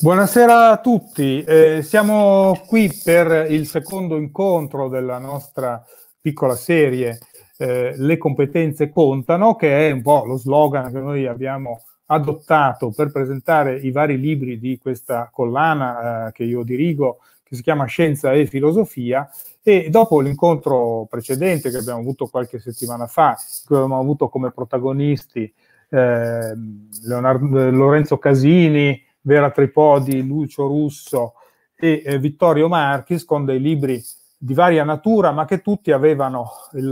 Buonasera a tutti, siamo qui per il secondo incontro della nostra piccola serie Le competenze contano, che è un po' lo slogan che noi abbiamo adottato per presentare i vari libri di questa collana che io dirigo, che si chiama Scienza e Filosofia. E dopo l'incontro precedente che abbiamo avuto qualche settimana fa, che abbiamo avuto come protagonisti Lorenzo Casini, Vera Tripodi, Lucio Russo e Vittorio Marchis, con dei libri di varia natura, ma che tutti avevano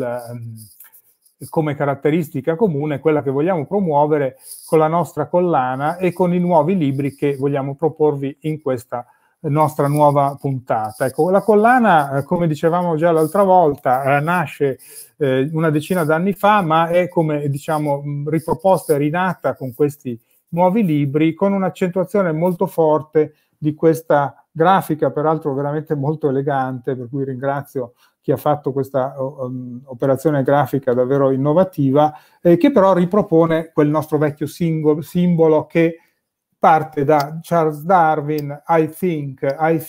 come caratteristica comune quella che vogliamo promuovere con la nostra collana e con i nuovi libri che vogliamo proporvi in questa nostra nuova puntata. Ecco, la collana, come dicevamo già l'altra volta, nasce una decina d'anni fa, ma è, come diciamo, riproposta e rinata con questi nuovi libri, con un'accentuazione molto forte di questa grafica, peraltro veramente molto elegante, per cui ringrazio chi ha fatto questa operazione grafica davvero innovativa, che però ripropone quel nostro vecchio simbolo che parte da Charles Darwin, I think,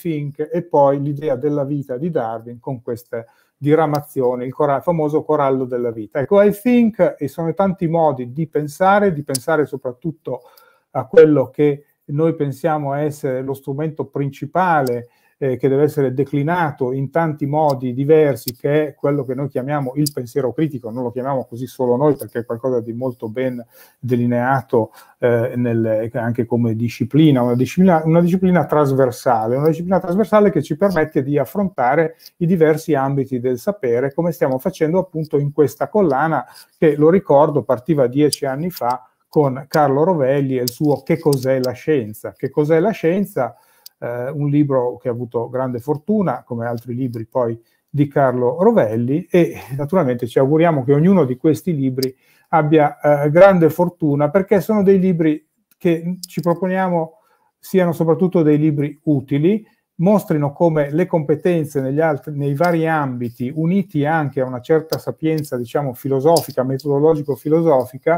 e poi l'idea della vita di Darwin con queste diramazioni, il famoso corallo della vita. Ecco, I think, e sono tanti modi di pensare soprattutto a quello che noi pensiamo essere lo strumento principale che deve essere declinato in tanti modi diversi, che è quello che noi chiamiamo il pensiero critico. Non lo chiamiamo così solo noi, perché è qualcosa di molto ben delineato anche come disciplina, una disciplina trasversale che ci permette di affrontare i diversi ambiti del sapere, come stiamo facendo appunto in questa collana, che, lo ricordo, partiva 10 anni fa con Carlo Rovelli e il suo Che cos'è la scienza? Che cos'è la scienza? Un libro che ha avuto grande fortuna, come altri libri poi di Carlo Rovelli, e naturalmente ci auguriamo che ognuno di questi libri abbia grande fortuna, perché sono dei libri che ci proponiamo siano soprattutto dei libri utili, mostrino come le competenze nei vari ambiti, uniti anche a una certa sapienza, diciamo, filosofica, metodologico-filosofica,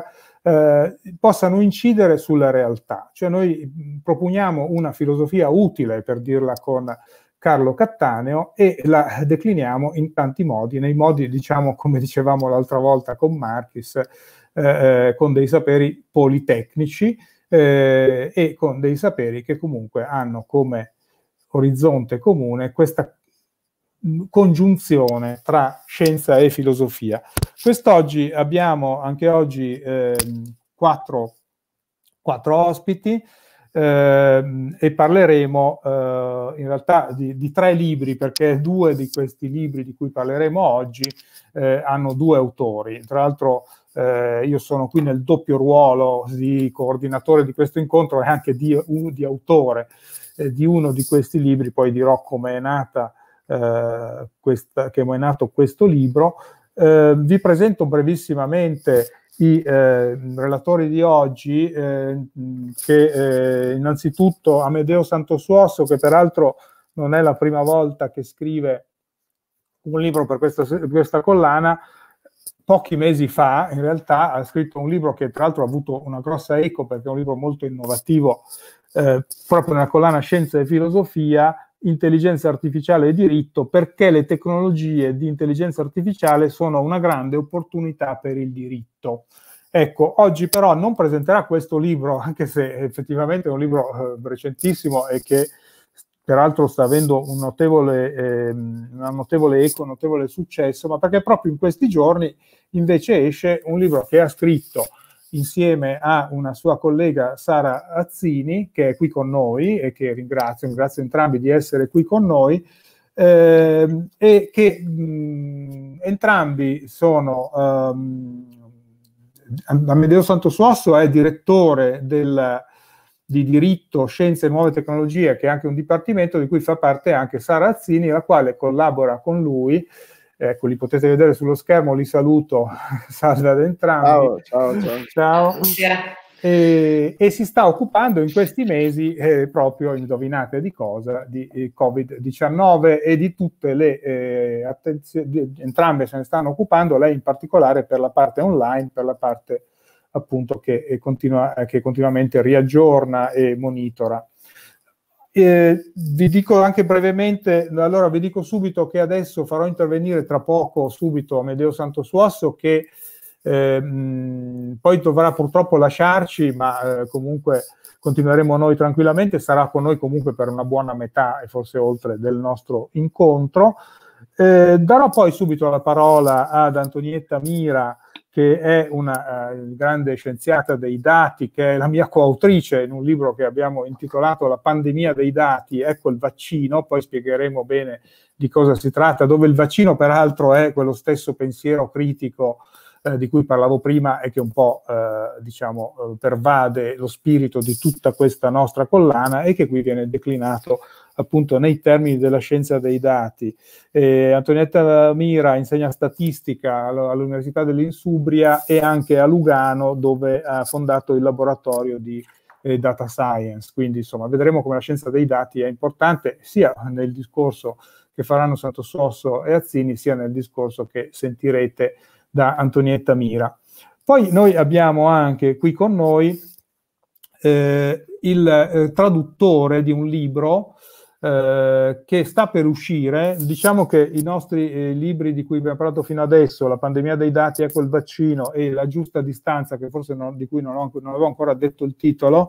possano incidere sulla realtà. Cioè noi proponiamo una filosofia utile, per dirla con Carlo Cattaneo, e la decliniamo in tanti modi, nei modi, diciamo, come dicevamo l'altra volta con Marchis, con dei saperi politecnici e con dei saperi che comunque hanno come orizzonte comune questa congiunzione tra scienza e filosofia. Quest'oggi abbiamo anche oggi quattro ospiti e parleremo in realtà di 3 libri, perché 2 di questi libri di cui parleremo oggi hanno 2 autori. Tra l'altro io sono qui nel doppio ruolo di coordinatore di questo incontro e anche di autore di uno di questi libri. Poi dirò come è nato questo libro. Vi presento brevissimamente i relatori di oggi, che innanzitutto Amedeo Santosuosso, che peraltro non è la prima volta che scrive un libro per questa collana. Pochi mesi fa in realtà ha scritto un libro che tra l'altro ha avuto una grossa eco, perché è un libro molto innovativo, proprio nella collana Scienza e Filosofia, Intelligenza artificiale e diritto, perché le tecnologie di intelligenza artificiale sono una grande opportunità per il diritto. Ecco, oggi però non presenterà questo libro, anche se effettivamente è un libro recentissimo e che peraltro sta avendo una notevole eco, un notevole successo, ma perché proprio in questi giorni invece esce un libro che ha scritto insieme a una sua collega Sara Azzini, che è qui con noi e che ringrazio entrambi di essere qui con noi, e che entrambi sono Amedeo Santosuosso è direttore di diritto, scienze e nuove tecnologie, che è anche un dipartimento di cui fa parte anche Sara Azzini, la quale collabora con lui. Ecco, li potete vedere sullo schermo, li saluto, salve ad entrambi. Ciao. E si sta occupando in questi mesi proprio, indovinate di cosa, di Covid-19 e di tutte le entrambe se ne stanno occupando, lei in particolare per la parte online, per la parte appunto che continuamente riaggiorna e monitora. Vi dico anche brevemente, allora vi dico subito che adesso farò intervenire tra poco subito Amedeo Santosuosso, che poi dovrà purtroppo lasciarci, ma comunque continueremo noi tranquillamente, sarà con noi comunque per una buona metà e forse oltre del nostro incontro. Darò poi subito la parola ad Antonietta Mira, che è una grande scienziata dei dati, che è la mia coautrice in un libro che abbiamo intitolato La pandemia dei dati, ecco il vaccino, poi spiegheremo bene di cosa si tratta, dove il vaccino peraltro è quello stesso pensiero critico di cui parlavo prima e che un po' diciamo pervade lo spirito di tutta questa nostra collana e che qui viene declinato appunto nei termini della scienza dei dati. Antonietta Mira insegna statistica all'Università dell'Insubria e anche a Lugano, dove ha fondato il laboratorio di data science. Quindi insomma vedremo come la scienza dei dati è importante sia nel discorso che faranno Santosuosso e Azzini, sia nel discorso che sentirete da Antonietta Mira. Poi noi abbiamo anche qui con noi il traduttore di un libro che sta per uscire. Diciamo che i nostri libri di cui abbiamo parlato fino adesso, La pandemia dei dati, ecco il vaccino e La giusta distanza, che forse di cui non avevo ancora detto il titolo,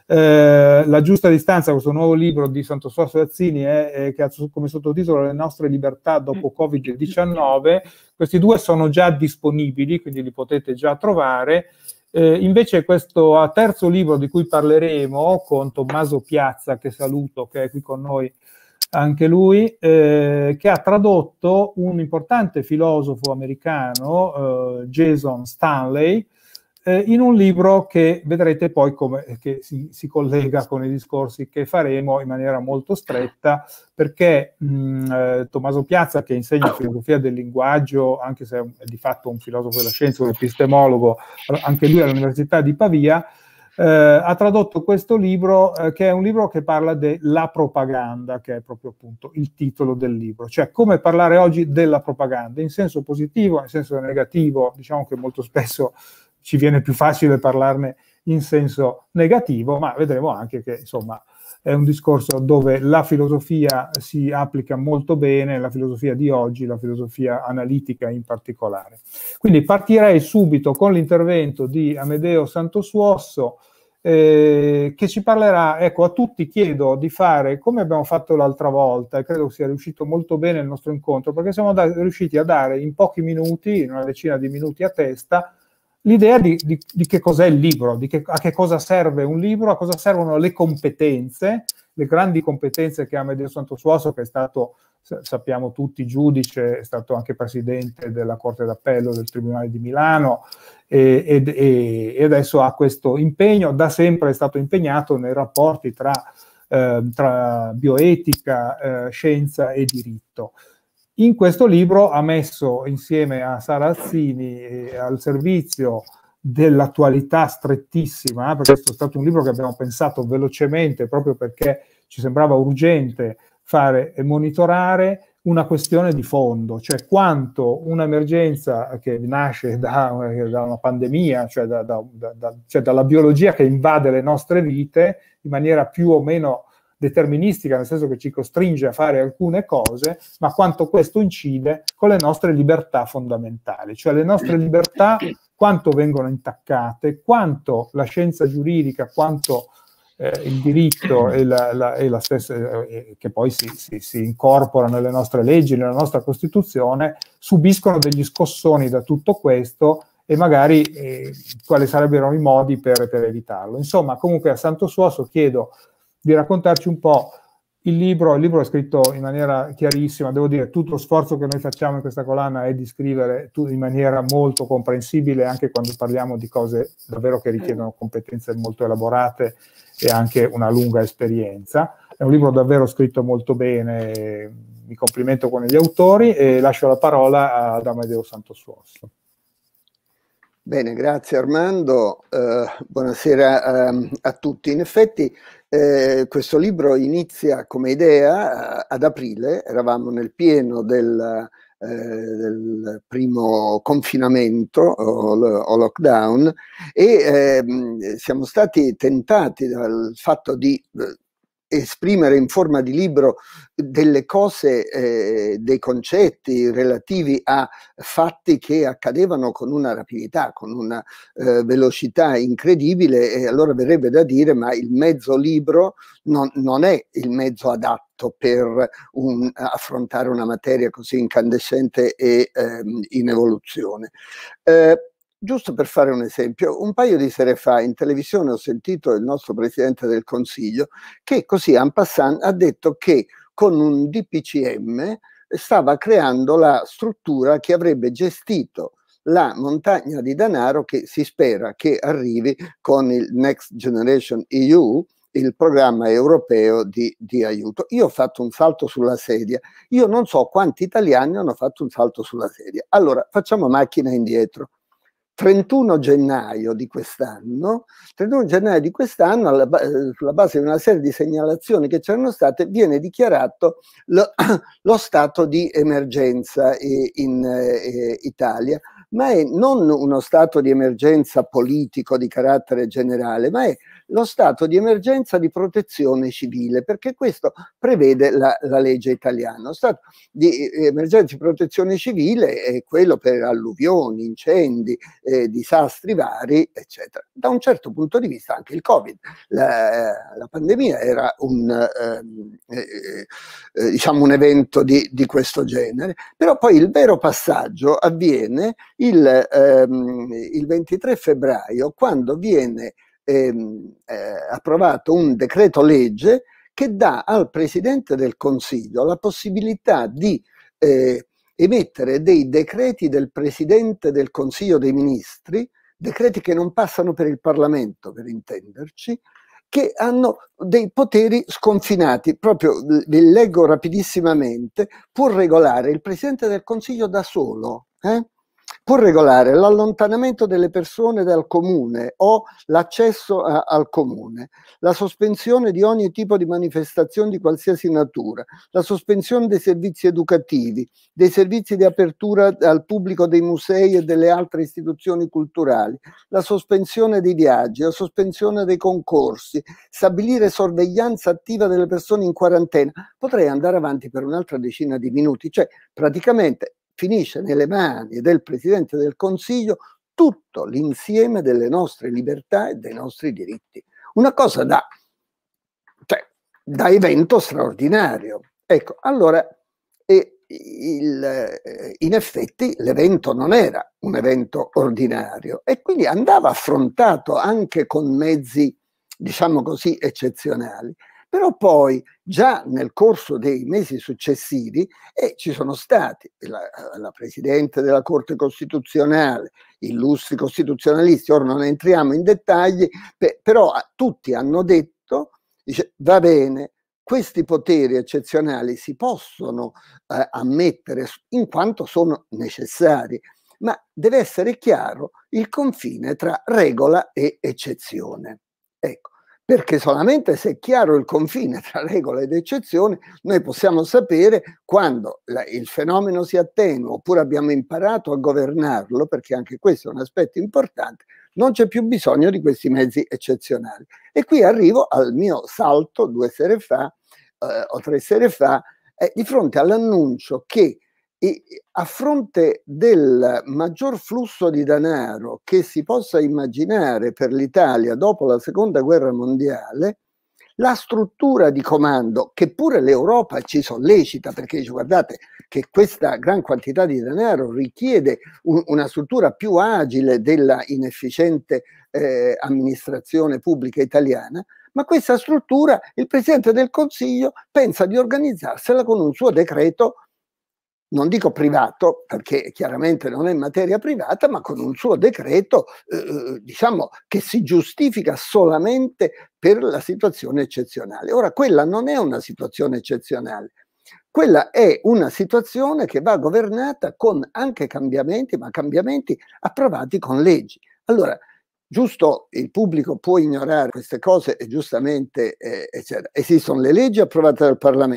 La giusta distanza, questo nuovo libro di Santosuosso e Azzini, che ha come sottotitolo Le nostre libertà dopo Covid-19. Questi due sono già disponibili, quindi li potete già trovare. Invece questo terzo libro di cui parleremo con Tommaso Piazza, che saluto, che è qui con noi anche lui, che ha tradotto un importante filosofo americano, Jason Stanley, in un libro che vedrete poi come che si collega con i discorsi che faremo in maniera molto stretta, perché Tommaso Piazza, che insegna filosofia del linguaggio, anche se è di fatto un filosofo della scienza, un epistemologo, anche lui all'Università di Pavia, ha tradotto questo libro, che è un libro che parla della propaganda, che è proprio appunto il titolo del libro, cioè come parlare oggi della propaganda, in senso positivo, in senso negativo. Diciamo che molto spesso ci viene più facile parlarne in senso negativo, ma vedremo anche che insomma è un discorso dove la filosofia si applica molto bene, la filosofia di oggi, la filosofia analitica in particolare. Quindi partirei subito con l'intervento di Amedeo Santosuosso, che ci parlerà. Ecco, a tutti chiedo di fare come abbiamo fatto l'altra volta, e credo sia riuscito molto bene il nostro incontro, perché siamo riusciti a dare in pochi minuti, in una decina di minuti a testa, l'idea di che cos'è il libro, a che cosa serve un libro, a cosa servono le competenze, le grandi competenze che ha Amedeo Santosuosso, che è stato, sappiamo tutti, giudice, è stato anche presidente della Corte d'Appello del Tribunale di Milano, e adesso ha questo impegno. Da sempre è stato impegnato nei rapporti tra bioetica, scienza e diritto. In questo libro ha messo insieme a Sara Azzini al servizio dell'attualità strettissima, perché questo è stato un libro che abbiamo pensato velocemente proprio perché ci sembrava urgente fare e monitorare una questione di fondo, cioè quanto un'emergenza che nasce da una pandemia, cioè, cioè dalla biologia che invade le nostre vite in maniera più o meno deterministica, nel senso che ci costringe a fare alcune cose, ma quanto questo incide con le nostre libertà fondamentali, cioè le nostre libertà quanto vengono intaccate, quanto la scienza giuridica, quanto il diritto e la stessa, che poi si incorpora nelle nostre leggi, nella nostra Costituzione, subiscono degli scossoni da tutto questo, e magari quali sarebbero i modi per evitarlo. Insomma, comunque a Santosuosso chiedo di raccontarci un po' il libro. Il libro è scritto in maniera chiarissima, devo dire, tutto lo sforzo che noi facciamo in questa collana è di scrivere in maniera molto comprensibile, anche quando parliamo di cose davvero che richiedono competenze molto elaborate e anche una lunga esperienza. È un libro davvero scritto molto bene, mi complimento con gli autori e lascio la parola ad Amedeo Santosuosso. Bene, grazie Armando, buonasera a tutti. In effetti questo libro inizia come idea ad aprile, eravamo nel pieno del primo confinamento o lockdown, e siamo stati tentati dal fatto di esprimere in forma di libro delle cose, dei concetti relativi a fatti che accadevano con una rapidità, con una velocità incredibile, e allora verrebbe da dire: ma il mezzo libro non è il mezzo adatto per affrontare una materia così incandescente e in evoluzione. Giusto per fare un esempio, un paio di sere fa in televisione ho sentito il nostro Presidente del Consiglio che così en passant ha detto che con un DPCM stava creando la struttura che avrebbe gestito la montagna di denaro che si spera che arrivi con il Next Generation EU, il programma europeo di aiuto. Io ho fatto un salto sulla sedia, io non so quanti italiani hanno fatto un salto sulla sedia. Allora, facciamo macchina indietro. 31 gennaio di quest'anno, sulla base di una serie di segnalazioni che c'erano state, viene dichiarato lo stato di emergenza in Italia, ma è non uno stato di emergenza politico di carattere generale, ma è lo stato di emergenza di protezione civile, perché questo prevede la legge italiana. Lo stato di emergenza di protezione civile è quello per alluvioni, incendi, disastri vari, eccetera. Da un certo punto di vista anche il Covid, la pandemia era diciamo un evento di questo genere, però poi il vero passaggio avviene il 23 febbraio, quando viene approvato un decreto legge che dà al Presidente del Consiglio la possibilità di emettere dei decreti del Presidente del Consiglio dei Ministri, decreti che non passano per il Parlamento, per intenderci, che hanno dei poteri sconfinati. Proprio vi leggo rapidissimamente: può regolare il Presidente del Consiglio da solo, può regolare l'allontanamento delle persone dal comune o l'accesso al comune, la sospensione di ogni tipo di manifestazione di qualsiasi natura, la sospensione dei servizi educativi, dei servizi di apertura al pubblico dei musei e delle altre istituzioni culturali, la sospensione dei viaggi, la sospensione dei concorsi, stabilire sorveglianza attiva delle persone in quarantena. Potrei andare avanti per un'altra decina di minuti, cioè praticamente finisce nelle mani del Presidente del Consiglio tutto l'insieme delle nostre libertà e dei nostri diritti. Una cosa da evento straordinario. Ecco, allora, in effetti l'evento non era un evento ordinario e quindi andava affrontato anche con mezzi, diciamo così, eccezionali. Però poi già nel corso dei mesi successivi ci sono stati la Presidente della Corte Costituzionale, illustri costituzionalisti, ora non entriamo in dettagli, però tutti hanno detto, dice, va bene, questi poteri eccezionali si possono ammettere in quanto sono necessari, ma deve essere chiaro il confine tra regola e eccezione. Ecco. Perché solamente se è chiaro il confine tra regola ed eccezione noi possiamo sapere quando il fenomeno si attenua oppure abbiamo imparato a governarlo, perché anche questo è un aspetto importante, non c'è più bisogno di questi mezzi eccezionali. E qui arrivo al mio salto 2 sere fa o 3 sere fa, di fronte all'annuncio che a fronte del maggior flusso di denaro che si possa immaginare per l'Italia dopo la Seconda Guerra Mondiale, la struttura di comando, che pure l'Europa ci sollecita, perché dice: guardate che questa gran quantità di denaro richiede una struttura più agile della inefficiente amministrazione pubblica italiana, ma questa struttura il Presidente del Consiglio pensa di organizzarsela con un suo decreto, non dico privato, perché chiaramente non è materia privata, ma con un suo decreto, diciamo, che si giustifica solamente per la situazione eccezionale. Ora, quella non è una situazione eccezionale, quella è una situazione che va governata con anche cambiamenti, ma cambiamenti approvati con leggi. Allora, giusto, il pubblico può ignorare queste cose e giustamente, eccetera. Esistono le leggi approvate dal Parlamento.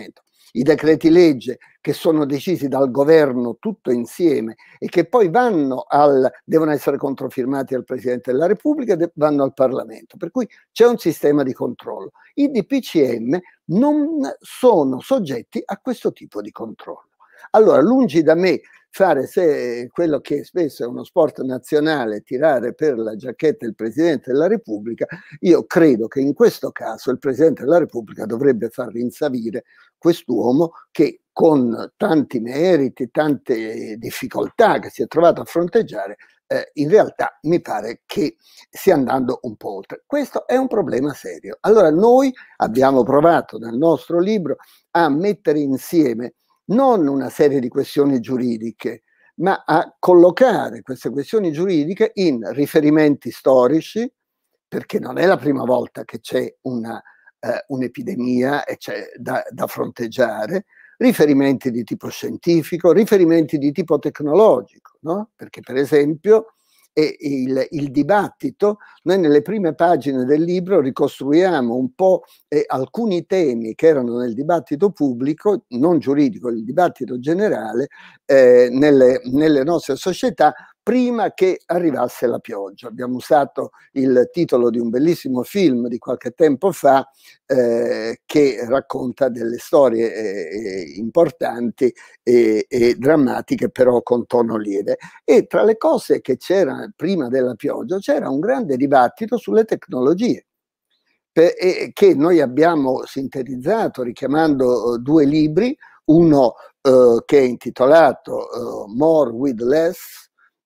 i decreti legge che sono decisi dal governo tutto insieme e che poi devono essere controfirmati dal Presidente della Repubblica e vanno al Parlamento, per cui c'è un sistema di controllo. I DPCM non sono soggetti a questo tipo di controllo. Allora, lungi da me fare quello che spesso è uno sport nazionale, tirare per la giacchetta il Presidente della Repubblica, io credo che in questo caso il Presidente della Repubblica dovrebbe far rinsavire quest'uomo che con tanti meriti, tante difficoltà che si è trovato a fronteggiare, in realtà mi pare che stia andando un po' oltre. Questo è un problema serio. Allora noi abbiamo provato nel nostro libro a mettere insieme non una serie di questioni giuridiche, ma a collocare queste questioni giuridiche in riferimenti storici, perché non è la prima volta che c'è un'epidemia e c'è da fronteggiare, riferimenti di tipo scientifico, riferimenti di tipo tecnologico, no? Perché per esempio il dibattito, noi nelle prime pagine del libro ricostruiamo un po' alcuni temi che erano nel dibattito pubblico, non giuridico, il dibattito generale nelle nostre società prima che arrivasse la pioggia. Abbiamo usato il titolo di un bellissimo film di qualche tempo fa che racconta delle storie importanti e drammatiche, però con tono lieve. E tra le cose che c'era prima della pioggia c'era un grande dibattito sulle tecnologie, che noi abbiamo sintetizzato richiamando due libri, uno che è intitolato More with Less,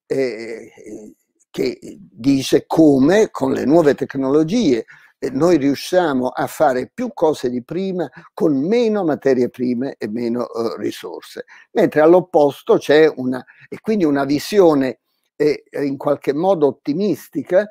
che dice come con le nuove tecnologie noi riusciamo a fare più cose di prima con meno materie prime e meno risorse, mentre all'opposto c'è quindi una visione in qualche modo ottimistica,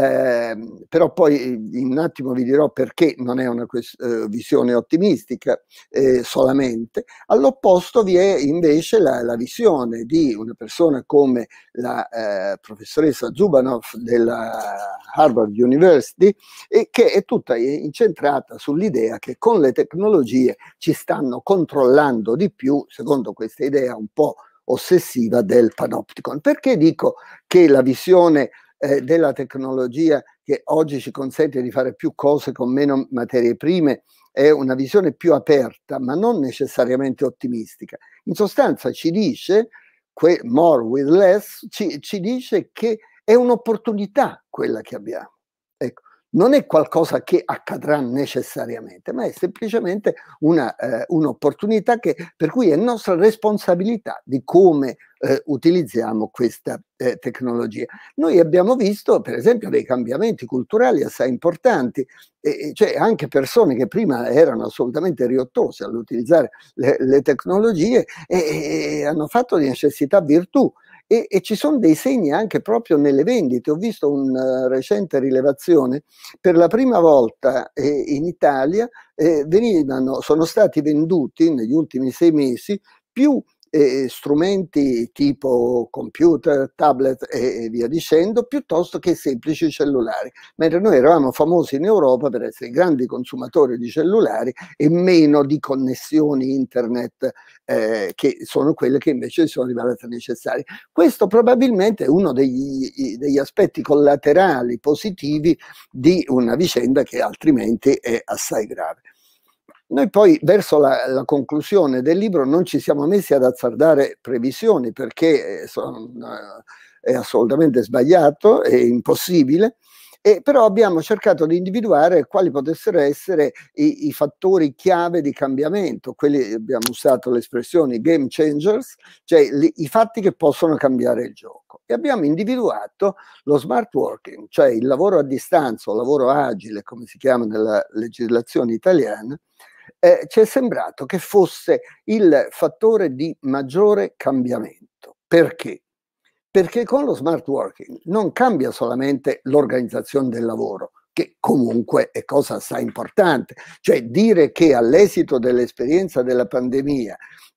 però poi in un attimo vi dirò perché non è una visione ottimistica solamente. All'opposto vi è invece la visione di una persona come la professoressa Zubanov della Harvard University, che è tutta incentrata sull'idea che con le tecnologie ci stanno controllando di più, secondo questa idea un po' ossessiva del panopticon. Perché dico che la visione della tecnologia che oggi ci consente di fare più cose con meno materie prime è una visione più aperta, ma non necessariamente ottimistica? In sostanza ci dice, more with less, ci dice che è un'opportunità quella che abbiamo. Ecco, non è qualcosa che accadrà necessariamente, ma è semplicemente un'opportunità per cui è nostra responsabilità di come utilizziamo questa tecnologia. Noi abbiamo visto, per esempio, dei cambiamenti culturali assai importanti, cioè anche persone che prima erano assolutamente riottose all'utilizzare le tecnologie e hanno fatto di necessità virtù. E ci sono dei segni anche proprio nelle vendite. Ho visto una recente rilevazione: per la prima volta in Italia sono stati venduti negli ultimi 6 mesi più strumenti tipo computer, tablet e via dicendo, piuttosto che semplici cellulari, mentre noi eravamo famosi in Europa per essere grandi consumatori di cellulari e meno di connessioni internet, che sono quelle che invece sono rivelate necessarie. Questo probabilmente è uno degli aspetti collaterali positivi di una vicenda che altrimenti è assai grave. Noi poi verso la conclusione del libro non ci siamo messi ad azzardare previsioni, perché è assolutamente sbagliato, è impossibile, però abbiamo cercato di individuare quali potessero essere i fattori chiave di cambiamento. Abbiamo usato l'espressione game changers, cioè i fatti che possono cambiare il gioco. E abbiamo individuato lo smart working, cioè il lavoro a distanza o lavoro agile, come si chiama nella legislazione italiana. Ci è sembrato che fosse il fattore di maggiore cambiamento. Perché? Perché con lo smart working non cambia solamente l'organizzazione del lavoro, che comunque è cosa assai importante, cioè dire che all'esito dell'esperienza della pandemia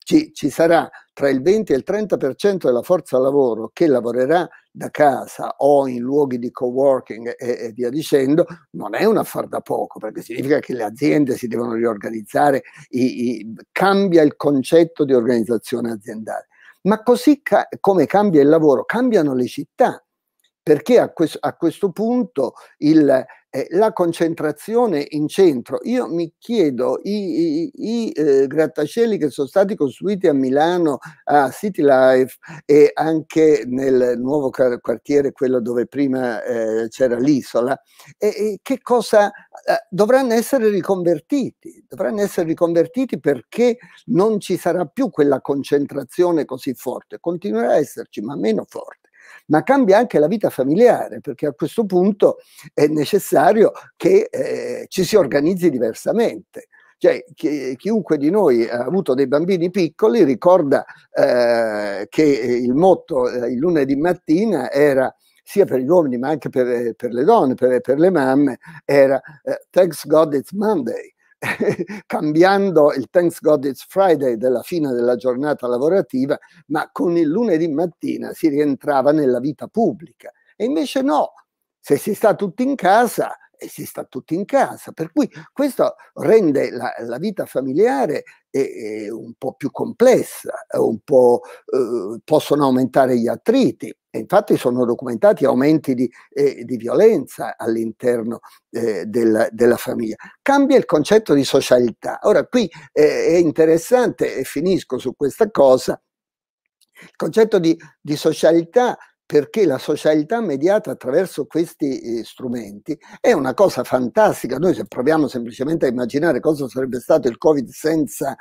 ci sarà tra il 20 e il 30% della forza lavoro che lavorerà da casa o in luoghi di coworking e via dicendo, non è un affare da poco, perché significa che le aziende si devono riorganizzare, cambia il concetto di organizzazione aziendale. Ma così come cambia il lavoro, cambiano le città, perché a questo punto la concentrazione in centro, io mi chiedo, i grattacieli che sono stati costruiti a Milano, a City Life e anche nel nuovo quartiere, quello dove prima c'era l'Isola, che cosa dovranno essere riconvertiti? Dovranno essere riconvertiti perché non ci sarà più quella concentrazione così forte, continuerà a esserci, ma meno forte. Ma cambia anche la vita familiare, perché a questo punto è necessario che ci si organizzi diversamente. Cioè, chiunque di noi ha avuto dei bambini piccoli ricorda che il motto il lunedì mattina era, sia per gli uomini ma anche per le donne, per le mamme, era Thanks God it's Monday. Cambiando il Thanks God It's Friday della fine della giornata lavorativa, ma con il lunedì mattina si rientrava nella vita pubblica. E invece no, se si sta tutti in casa, si sta tutti in casa. Per cui questo rende la vita familiare un po' più complessa, possono aumentare gli attriti. E infatti sono documentati aumenti di violenza all'interno della famiglia. Cambia il concetto di socialità. Ora qui è interessante, e finisco su questa cosa, il concetto di socialità, perché la socialità mediata attraverso questi strumenti è una cosa fantastica. Noi, se proviamo semplicemente a immaginare cosa sarebbe stato il Covid senza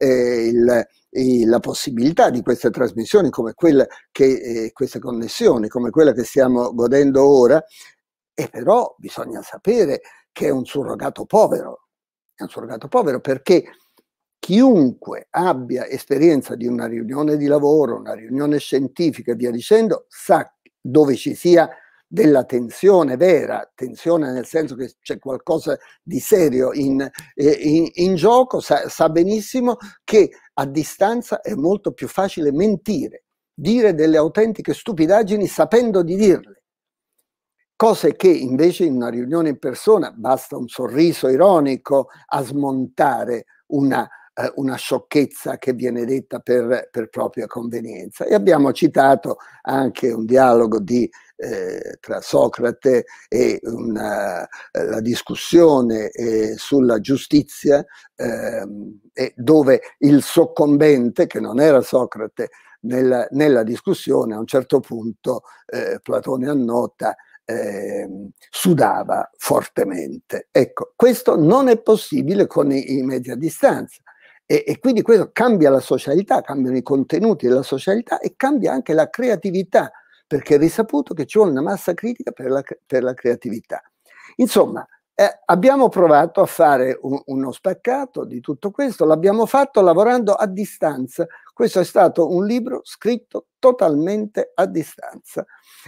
la possibilità di queste trasmissioni, come quelle queste connessioni, come quella che stiamo godendo ora, e però bisogna sapere che è un surrogato povero. È un surrogato povero perché chiunque abbia esperienza di una riunione di lavoro, una riunione scientifica e via dicendo, sa dove ci sia della tensione vera, tensione nel senso che c'è qualcosa di serio in gioco, sa benissimo che a distanza è molto più facile mentire, dire delle autentiche stupidaggini sapendo di dirle. Cose che invece in una riunione in persona basta un sorriso ironico a smontare una sciocchezza che viene detta per propria convenienza. E abbiamo citato anche un dialogo tra Socrate e la discussione sulla giustizia, dove il soccombente, che non era Socrate, nella discussione a un certo punto Platone annota sudava fortemente. Ecco, questo non è possibile con i mezzi a distanza. E quindi questo cambia la socialità, cambiano i contenuti della socialità e cambia anche la creatività, perché è risaputo che ci vuole una massa critica per la creatività. Insomma, abbiamo provato a fare uno spaccato di tutto questo, l'abbiamo fatto lavorando a distanza. Questo è stato un libro scritto totalmente a distanza.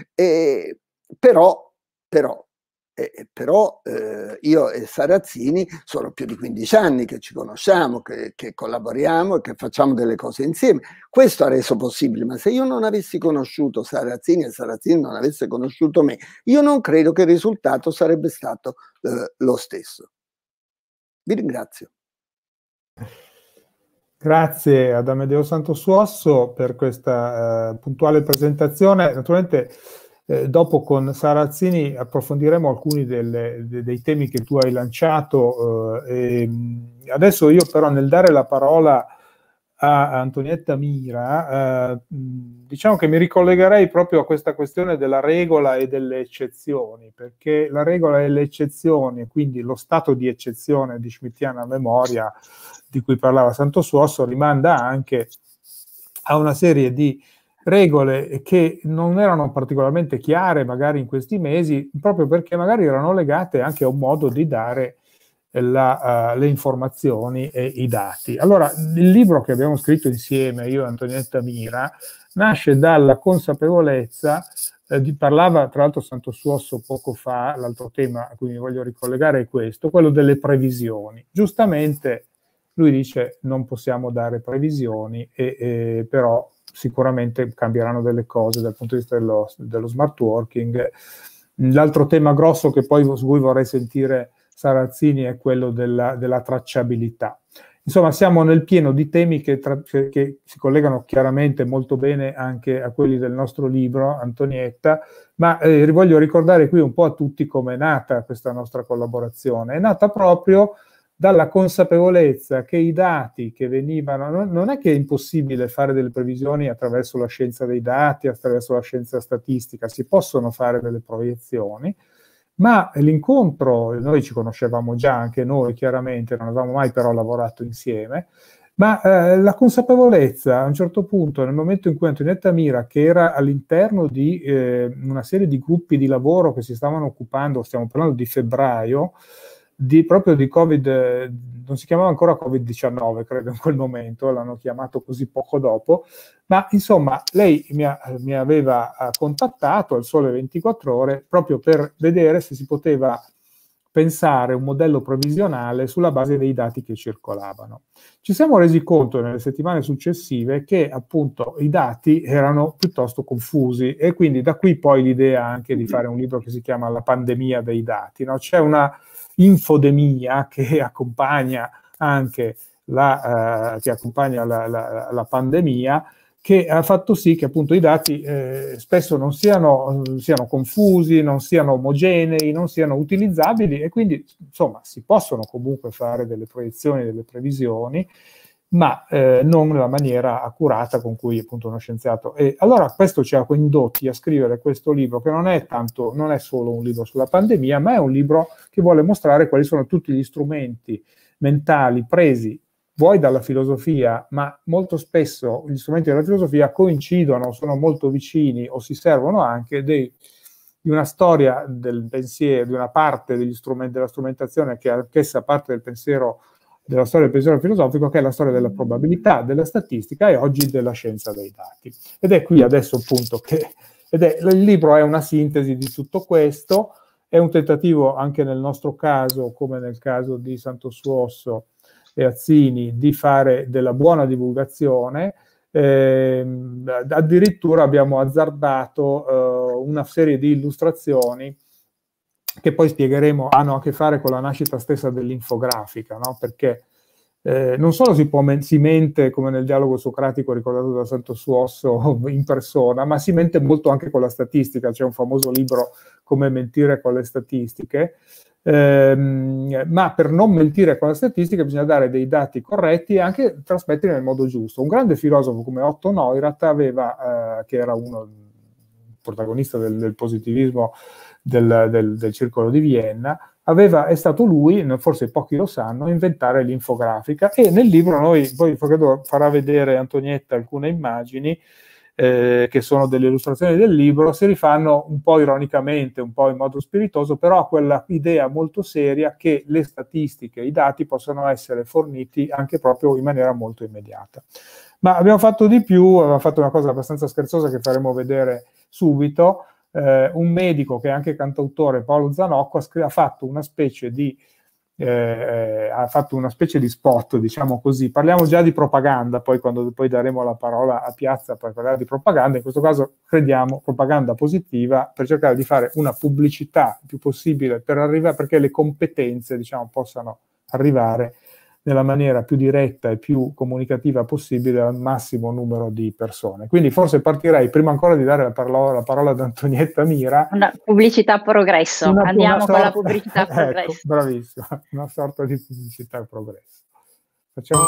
Però io e Sarrazzini sono più di 15 anni che ci conosciamo, che collaboriamo e che facciamo delle cose insieme. Questo ha reso possibile, ma se io non avessi conosciuto Sarrazzini e Sarrazzini non avesse conosciuto me, io non credo che il risultato sarebbe stato lo stesso. Vi ringrazio. Grazie ad Amedeo Santosuosso per questa puntuale presentazione. Naturalmente dopo con Sarrazzini approfondiremo alcuni dei temi che tu hai lanciato. Adesso io però, nel dare la parola a Antonietta Mira, diciamo che mi ricollegherei proprio a questa questione della regola e delle eccezioni, perché la regola e le eccezioni, quindi lo stato di eccezione di schmittiana memoria di cui parlava Santosuosso, rimanda anche a una serie di regole che non erano particolarmente chiare magari in questi mesi, proprio perché magari erano legate anche a un modo di dare le informazioni e i dati. Allora, il libro che abbiamo scritto insieme, io e Antonietta Mira, nasce dalla consapevolezza, parlava tra l'altro Santosuosso poco fa, l'altro tema a cui mi voglio ricollegare è questo, quello delle previsioni. Giustamente lui dice non possiamo dare previsioni, però sicuramente cambieranno delle cose dal punto di vista dello smart working. L'altro tema grosso che poi su cui vorrei sentire Sarrazzini è quello della tracciabilità. Insomma, siamo nel pieno di temi che si collegano chiaramente molto bene anche a quelli del nostro libro, Antonietta, ma voglio ricordare qui un po' a tutti come è nata questa nostra collaborazione. È nata proprio dalla consapevolezza che i dati che venivano, non è che è impossibile fare delle previsioni attraverso la scienza dei dati, attraverso la scienza statistica, si possono fare delle proiezioni, ma l'incontro, noi ci conoscevamo già anche noi chiaramente, non avevamo mai però lavorato insieme, ma la consapevolezza a un certo punto, nel momento in cui Antonietta Mira, che era all'interno di una serie di gruppi di lavoro che si stavano occupando, stiamo parlando di febbraio, proprio di Covid, non si chiamava ancora Covid-19 credo in quel momento, l'hanno chiamato così poco dopo, ma insomma lei mi aveva contattato al Sole 24 Ore proprio per vedere se si poteva pensare un modello previsionale sulla base dei dati che circolavano. Ci siamo resi conto nelle settimane successive che appunto i dati erano piuttosto confusi e quindi da qui poi l'idea anche di fare un libro che si chiama La pandemia dei dati, no? C'è una infodemia che accompagna anche la pandemia, che ha fatto sì che appunto i dati spesso non siano confusi, non siano omogenei, non siano utilizzabili e quindi insomma si possono comunque fare delle proiezioni, delle previsioni, ma non nella maniera accurata con cui appunto uno scienziato. E allora questo ci ha condotti a scrivere questo libro, che non è solo un libro sulla pandemia, ma è un libro che vuole mostrare quali sono tutti gli strumenti mentali presi vuoi dalla filosofia, ma molto spesso gli strumenti della filosofia coincidono, sono molto vicini o si servono anche di una storia del pensiero, di una parte degli strumenti della strumentazione che è anch'essa parte del pensiero, della storia del pensiero filosofico, che è la storia della probabilità, della statistica e oggi della scienza dei dati. Ed è qui adesso appunto il libro è una sintesi di tutto questo, è un tentativo anche nel nostro caso, come nel caso di Santosuosso e Azzini, di fare della buona divulgazione. Addirittura abbiamo azzardato una serie di illustrazioni che poi spiegheremo, hanno a che fare con la nascita stessa dell'infografica, no? Perché non solo si mente come nel dialogo socratico ricordato da Santosuosso in persona, ma si mente molto anche con la statistica. C'è un famoso libro Come mentire con le statistiche, ma per non mentire con la statistica bisogna dare dei dati corretti e anche trasmetterli nel modo giusto. Un grande filosofo come Otto Neurath aveva, che era uno protagonista del positivismo del Circolo di Vienna, è stato lui, forse pochi lo sanno, a inventare l'infografica, e nel libro poi farà vedere Antonietta alcune immagini che sono delle illustrazioni del libro, si rifanno un po' ironicamente, un po' in modo spiritoso, però a quella idea molto seria che le statistiche, i dati possono essere forniti anche proprio in maniera molto immediata. Ma abbiamo fatto di più, abbiamo fatto una cosa abbastanza scherzosa che faremo vedere subito. Un medico che è anche cantautore, Paolo Zanocco, ha fatto una specie di spot, diciamo così. Parliamo già di propaganda, poi quando poi daremo la parola a Piazza per parlare di propaganda, in questo caso crediamo propaganda positiva, per cercare di fare una pubblicità il più possibile perché le competenze, diciamo, possano arrivare nella maniera più diretta e più comunicativa possibile al massimo numero di persone. Quindi forse partirei, prima ancora di dare la parola ad Antonietta Mira... Una pubblicità progresso, andiamo con la pubblicità progresso. Ecco, bravissima, una sorta di pubblicità progresso. Facciamo...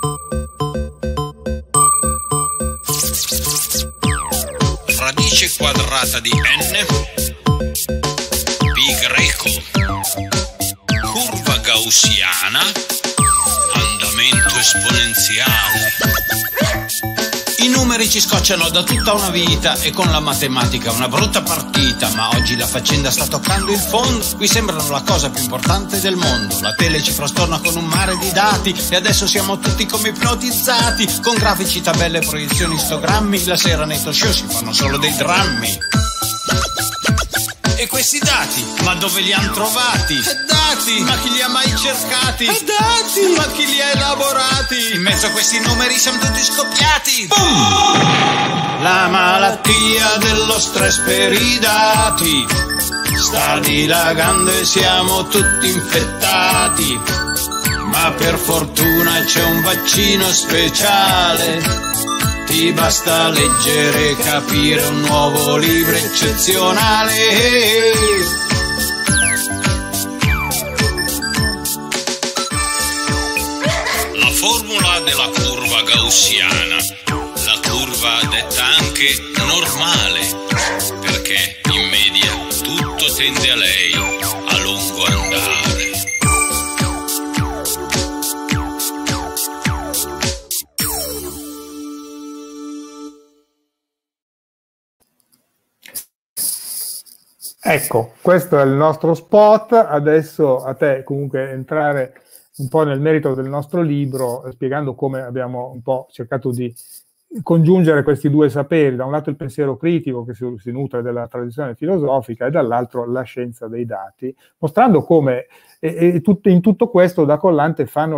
Radice quadrata di n, pi greco, curva gaussiana, andamento esponenziale. I numeri ci scocciano da tutta una vita e con la matematica una brutta partita, ma oggi la faccenda sta toccando il fondo. Qui sembrano la cosa più importante del mondo. La tele ci frastorna con un mare di dati e adesso siamo tutti come ipnotizzati, con grafici, tabelle, proiezioni, istogrammi. La sera nei talk show si fanno solo dei drammi. E E questi dati, ma dove li han trovati? Dati, ma chi li ha mai cercati? Dati, ma chi li ha elaborati? In mezzo a questi numeri siamo tutti scoppiati. Boom! La malattia dello stress per i dati sta dilagando e siamo tutti infettati, ma per fortuna c'è un vaccino speciale. Ti basta leggere e capire un nuovo libro eccezionale. La formula della curva gaussiana, la curva detta anche normale, perché in media tutto tende a lei a lungo andare. Ecco, questo è il nostro spot. Adesso a te comunque entrare un po' nel merito del nostro libro, spiegando come abbiamo un po' cercato di congiungere questi due saperi, da un lato il pensiero critico che si nutre della tradizione filosofica e dall'altro la scienza dei dati, mostrando come in tutto questo da collante fanno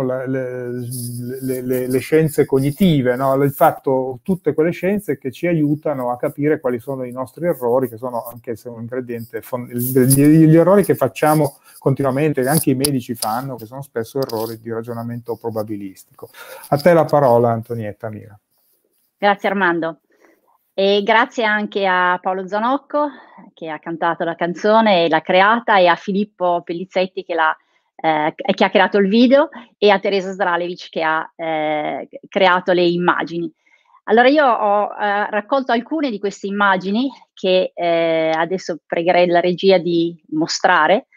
le scienze cognitive, no? Il fatto, tutte quelle scienze che ci aiutano a capire quali sono i nostri errori, che sono anche un ingrediente, gli errori che facciamo continuamente, che anche i medici fanno, che sono spesso errori di ragionamento probabilistico. A te la parola, Antonietta Mira. Grazie Armando, e grazie anche a Paolo Zanocco che ha cantato la canzone e l'ha creata, e a Filippo Pellizzetti che ha creato il video, e a Teresa Zdralevic che ha creato le immagini. Allora io ho raccolto alcune di queste immagini che adesso pregherei la regia di mostrare,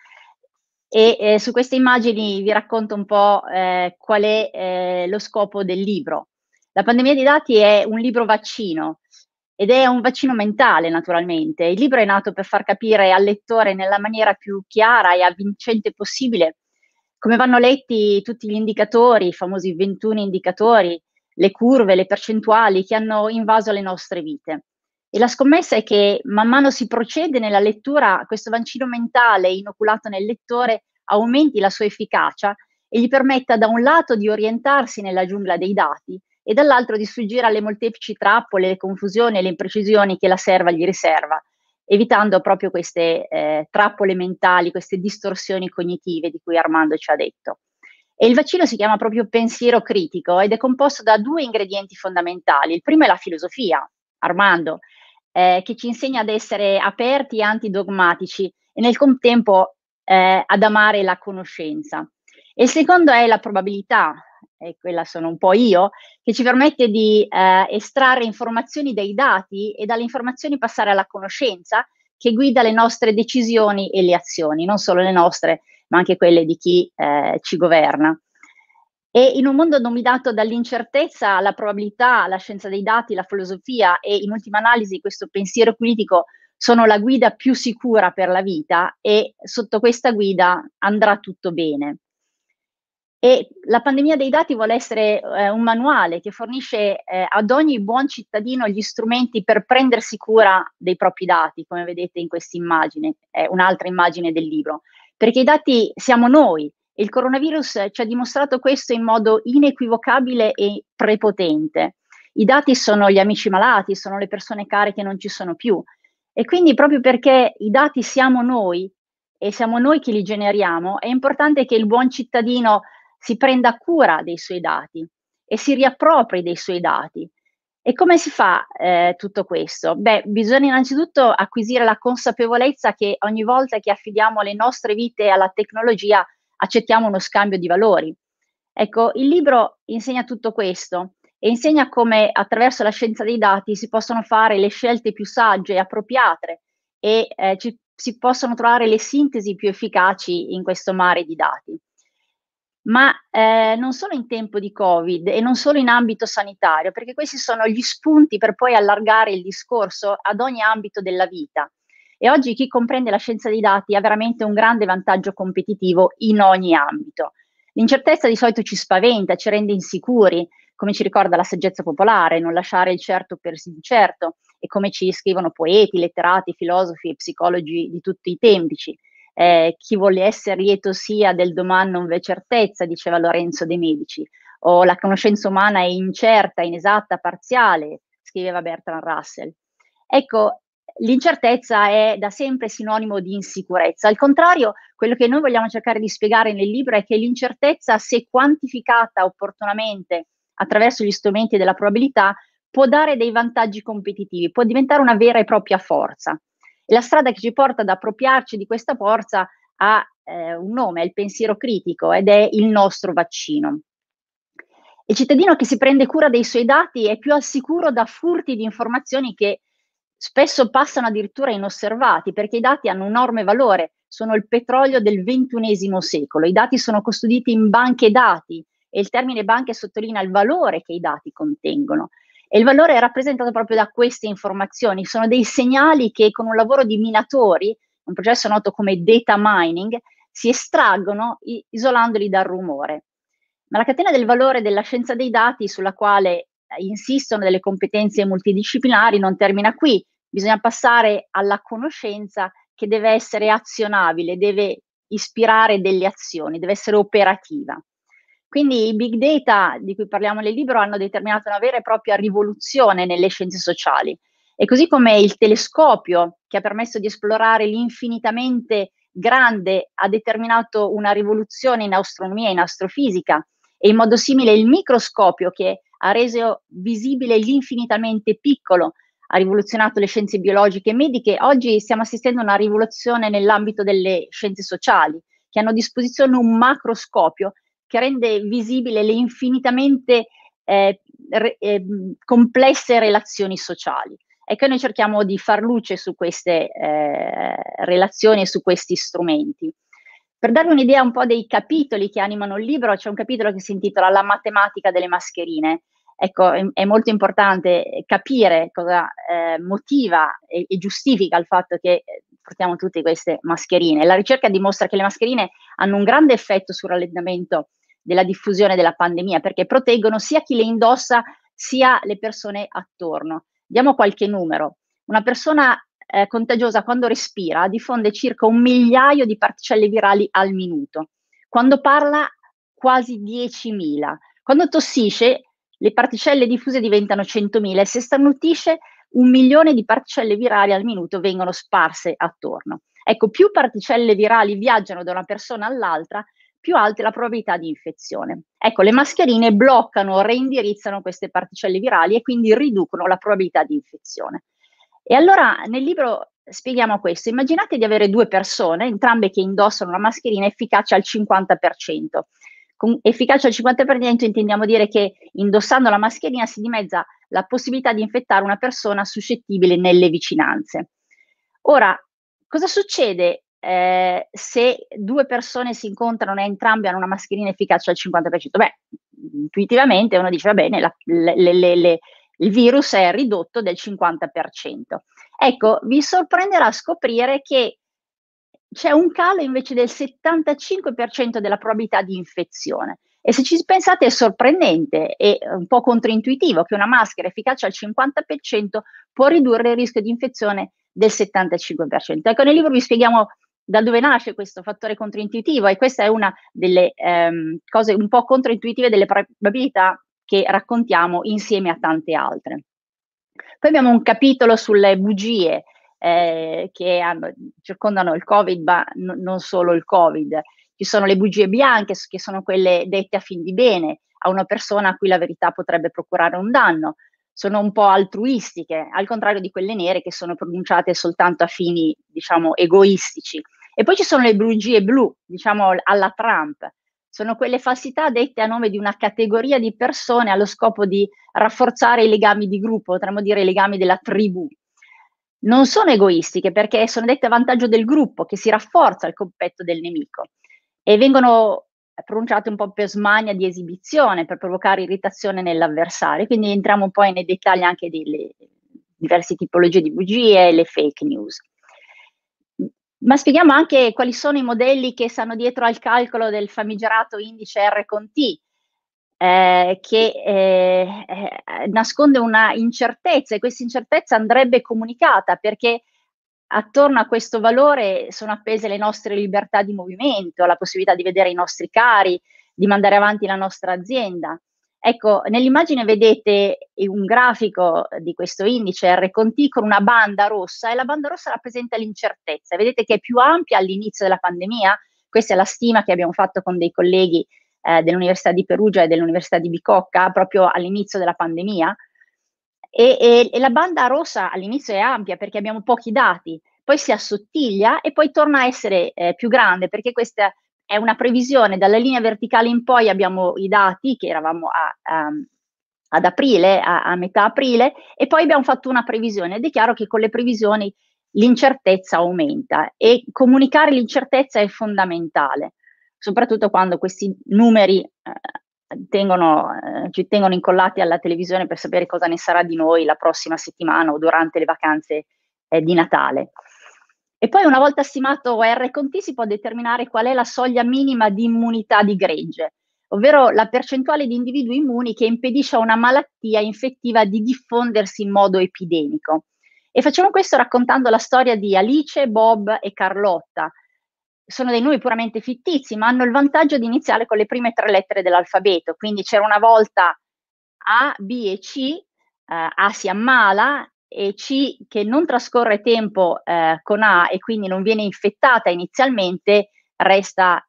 e su queste immagini vi racconto un po' qual è lo scopo del libro. La pandemia dei dati è un libro vaccino, ed è un vaccino mentale naturalmente. Il libro è nato per far capire al lettore nella maniera più chiara e avvincente possibile come vanno letti tutti gli indicatori, i famosi 21 indicatori, le curve, le percentuali che hanno invaso le nostre vite. E la scommessa è che man mano si procede nella lettura, questo vaccino mentale inoculato nel lettore aumenti la sua efficacia e gli permetta da un lato di orientarsi nella giungla dei dati, e dall'altro di sfuggire alle molteplici trappole, le confusioni e le imprecisioni che la serva gli riserva, evitando proprio queste trappole mentali, queste distorsioni cognitive di cui Armando ci ha detto. E il vaccino si chiama proprio pensiero critico ed è composto da due ingredienti fondamentali. Il primo è la filosofia, Armando, che ci insegna ad essere aperti e antidogmatici e nel contempo ad amare la conoscenza. E il secondo è la probabilità, e quella sono un po' io, che ci permette di estrarre informazioni dai dati e dalle informazioni passare alla conoscenza che guida le nostre decisioni e le azioni, non solo le nostre, ma anche quelle di chi ci governa. E in un mondo dominato dall'incertezza, la probabilità, la scienza dei dati, la filosofia e in ultima analisi questo pensiero critico sono la guida più sicura per la vita, e sotto questa guida andrà tutto bene. E la pandemia dei dati vuole essere un manuale che fornisce ad ogni buon cittadino gli strumenti per prendersi cura dei propri dati, come vedete in questa immagine, un'altra immagine del libro, perché i dati siamo noi, e il coronavirus ci ha dimostrato questo in modo inequivocabile e prepotente. I dati sono gli amici malati, sono le persone care che non ci sono più, e quindi proprio perché i dati siamo noi e siamo noi che li generiamo, è importante che il buon cittadino si prenda cura dei suoi dati e si riappropri dei suoi dati. E come si fa tutto questo? Beh, bisogna innanzitutto acquisire la consapevolezza che ogni volta che affidiamo le nostre vite alla tecnologia accettiamo uno scambio di valori. Ecco, il libro insegna tutto questo e insegna come attraverso la scienza dei dati si possono fare le scelte più sagge e appropriate, e si possono trovare le sintesi più efficaci in questo mare di dati. Ma non solo in tempo di Covid e non solo in ambito sanitario, perché questi sono gli spunti per poi allargare il discorso ad ogni ambito della vita. E oggi chi comprende la scienza dei dati ha veramente un grande vantaggio competitivo in ogni ambito. L'incertezza di solito ci spaventa, ci rende insicuri, come ci ricorda la saggezza popolare, non lasciare il certo per il certo, e come ci scrivono poeti, letterati, filosofi e psicologi di tutti i tempi. Chi vuole essere lieto sia del domani non v'è certezza, diceva Lorenzo de' Medici, o la conoscenza umana è incerta, inesatta, parziale, scriveva Bertrand Russell. Ecco, l'incertezza è da sempre sinonimo di insicurezza. Al contrario, quello che noi vogliamo cercare di spiegare nel libro è che l'incertezza, se quantificata opportunamente attraverso gli strumenti della probabilità, può dare dei vantaggi competitivi, può diventare una vera e propria forza. E la strada che ci porta ad appropriarci di questa forza ha un nome, è il pensiero critico, ed è il nostro vaccino. Il cittadino che si prende cura dei suoi dati è più al sicuro da furti di informazioni che spesso passano addirittura inosservati, perché i dati hanno un enorme valore, sono il petrolio del XXI secolo, i dati sono custoditi in banche dati e il termine banche sottolinea il valore che i dati contengono. E il valore è rappresentato proprio da queste informazioni, sono dei segnali che con un lavoro di minatori, un processo noto come data mining, si estraggono isolandoli dal rumore. Ma la catena del valore della scienza dei dati, sulla quale insistono delle competenze multidisciplinari, non termina qui. Bisogna passare alla conoscenza che deve essere azionabile, deve ispirare delle azioni, deve essere operativa. Quindi i big data di cui parliamo nel libro hanno determinato una vera e propria rivoluzione nelle scienze sociali. E così come il telescopio, che ha permesso di esplorare l'infinitamente grande, ha determinato una rivoluzione in astronomia e in astrofisica, e in modo simile il microscopio, che ha reso visibile l'infinitamente piccolo, ha rivoluzionato le scienze biologiche e mediche. Oggi stiamo assistendo a una rivoluzione nell'ambito delle scienze sociali, che hanno a disposizione un macroscopio che rende visibile le infinitamente complesse relazioni sociali. Ecco, noi cerchiamo di far luce su queste relazioni e su questi strumenti. Per darvi un'idea un po' dei capitoli che animano il libro, c'è un capitolo che si intitola La matematica delle mascherine. Ecco, è molto importante capire cosa motiva e giustifica il fatto che portiamo tutte queste mascherine. La ricerca dimostra che le mascherine hanno un grande effetto sul rallentamento della diffusione della pandemia, perché proteggono sia chi le indossa sia le persone attorno. Diamo qualche numero. Una persona contagiosa quando respira diffonde circa 1 migliaio di particelle virali al minuto. Quando parla quasi 10.000. Quando tossisce le particelle diffuse diventano 100.000 e se starnutisce 1 milione di particelle virali al minuto vengono sparse attorno. Ecco, più particelle virali viaggiano da una persona all'altra, più alta è la probabilità di infezione. Ecco, le mascherine bloccano o reindirizzano queste particelle virali e quindi riducono la probabilità di infezione. E allora nel libro spieghiamo questo. Immaginate di avere 2 persone, entrambe che indossano una mascherina efficace al 50%. Con efficacia al 50% intendiamo dire che indossando la mascherina si dimezza la possibilità di infettare una persona suscettibile nelle vicinanze. Ora, cosa succede se 2 persone si incontrano e entrambe hanno una mascherina efficace al 50%? Beh, intuitivamente uno dice, va bene, il virus è ridotto del 50%. Ecco, vi sorprenderà scoprire che c'è un calo invece del 75% della probabilità di infezione. E se ci pensate è sorprendente e un po' controintuitivo che una maschera efficace al 50% può ridurre il rischio di infezione del 75%. Ecco, nel libro vi spieghiamo da dove nasce questo fattore controintuitivo e questa è una delle cose un po' controintuitive delle probabilità che raccontiamo insieme a tante altre. Poi abbiamo un capitolo sulle bugie che circondano il Covid, ma non solo il Covid. Ci sono le bugie bianche, che sono quelle dette a fin di bene a una persona a cui la verità potrebbe procurare un danno. Sono un po' altruistiche, al contrario di quelle nere che sono pronunciate soltanto a fini, diciamo, egoistici. E poi ci sono le bugie blu, diciamo alla Trump. Sono quelle falsità dette a nome di una categoria di persone allo scopo di rafforzare i legami di gruppo, potremmo dire i legami della tribù. Non sono egoistiche perché sono dette a vantaggio del gruppo che si rafforza al cospetto del nemico e vengono pronunciate un po' per smania di esibizione, per provocare irritazione nell'avversario. Quindi entriamo un po' nei dettagli anche delle diverse tipologie di bugie e le fake news. Ma spieghiamo anche quali sono i modelli che stanno dietro al calcolo del famigerato indice R con T. che nasconde una incertezza, e questa incertezza andrebbe comunicata, perché attorno a questo valore sono appese le nostre libertà di movimento, la possibilità di vedere i nostri cari, di mandare avanti la nostra azienda. Ecco, nell'immagine vedete un grafico di questo indice RConti con una banda rossa, e la banda rossa rappresenta l'incertezza. Vedete che è più ampia all'inizio della pandemia. Questa è la stima che abbiamo fatto con dei colleghi dell'Università di Perugia e dell'Università di Bicocca proprio all'inizio della pandemia. E la banda rossa all'inizio è ampia perché abbiamo pochi dati, poi si assottiglia e poi torna a essere più grande, perché questa è una previsione. Dalla linea verticale in poi abbiamo i dati che eravamo ad aprile, a metà aprile, e poi abbiamo fatto una previsione, ed è chiaro che con le previsioni l'incertezza aumenta, e comunicare l'incertezza è fondamentale, soprattutto quando questi numeri ci tengono incollati alla televisione per sapere cosa ne sarà di noi la prossima settimana o durante le vacanze di Natale. E poi, una volta stimato RConti, si può determinare qual è la soglia minima di immunità di gregge, ovvero la percentuale di individui immuni che impedisce a una malattia infettiva di diffondersi in modo epidemico. E facciamo questo raccontando la storia di Alice, Bob e Carlotta. Sono dei nomi puramente fittizi, ma hanno il vantaggio di iniziare con le prime 3 lettere dell'alfabeto. Quindi c'era una volta A, B e C. A si ammala, e C, che non trascorre tempo con A e quindi non viene infettata inizialmente, resta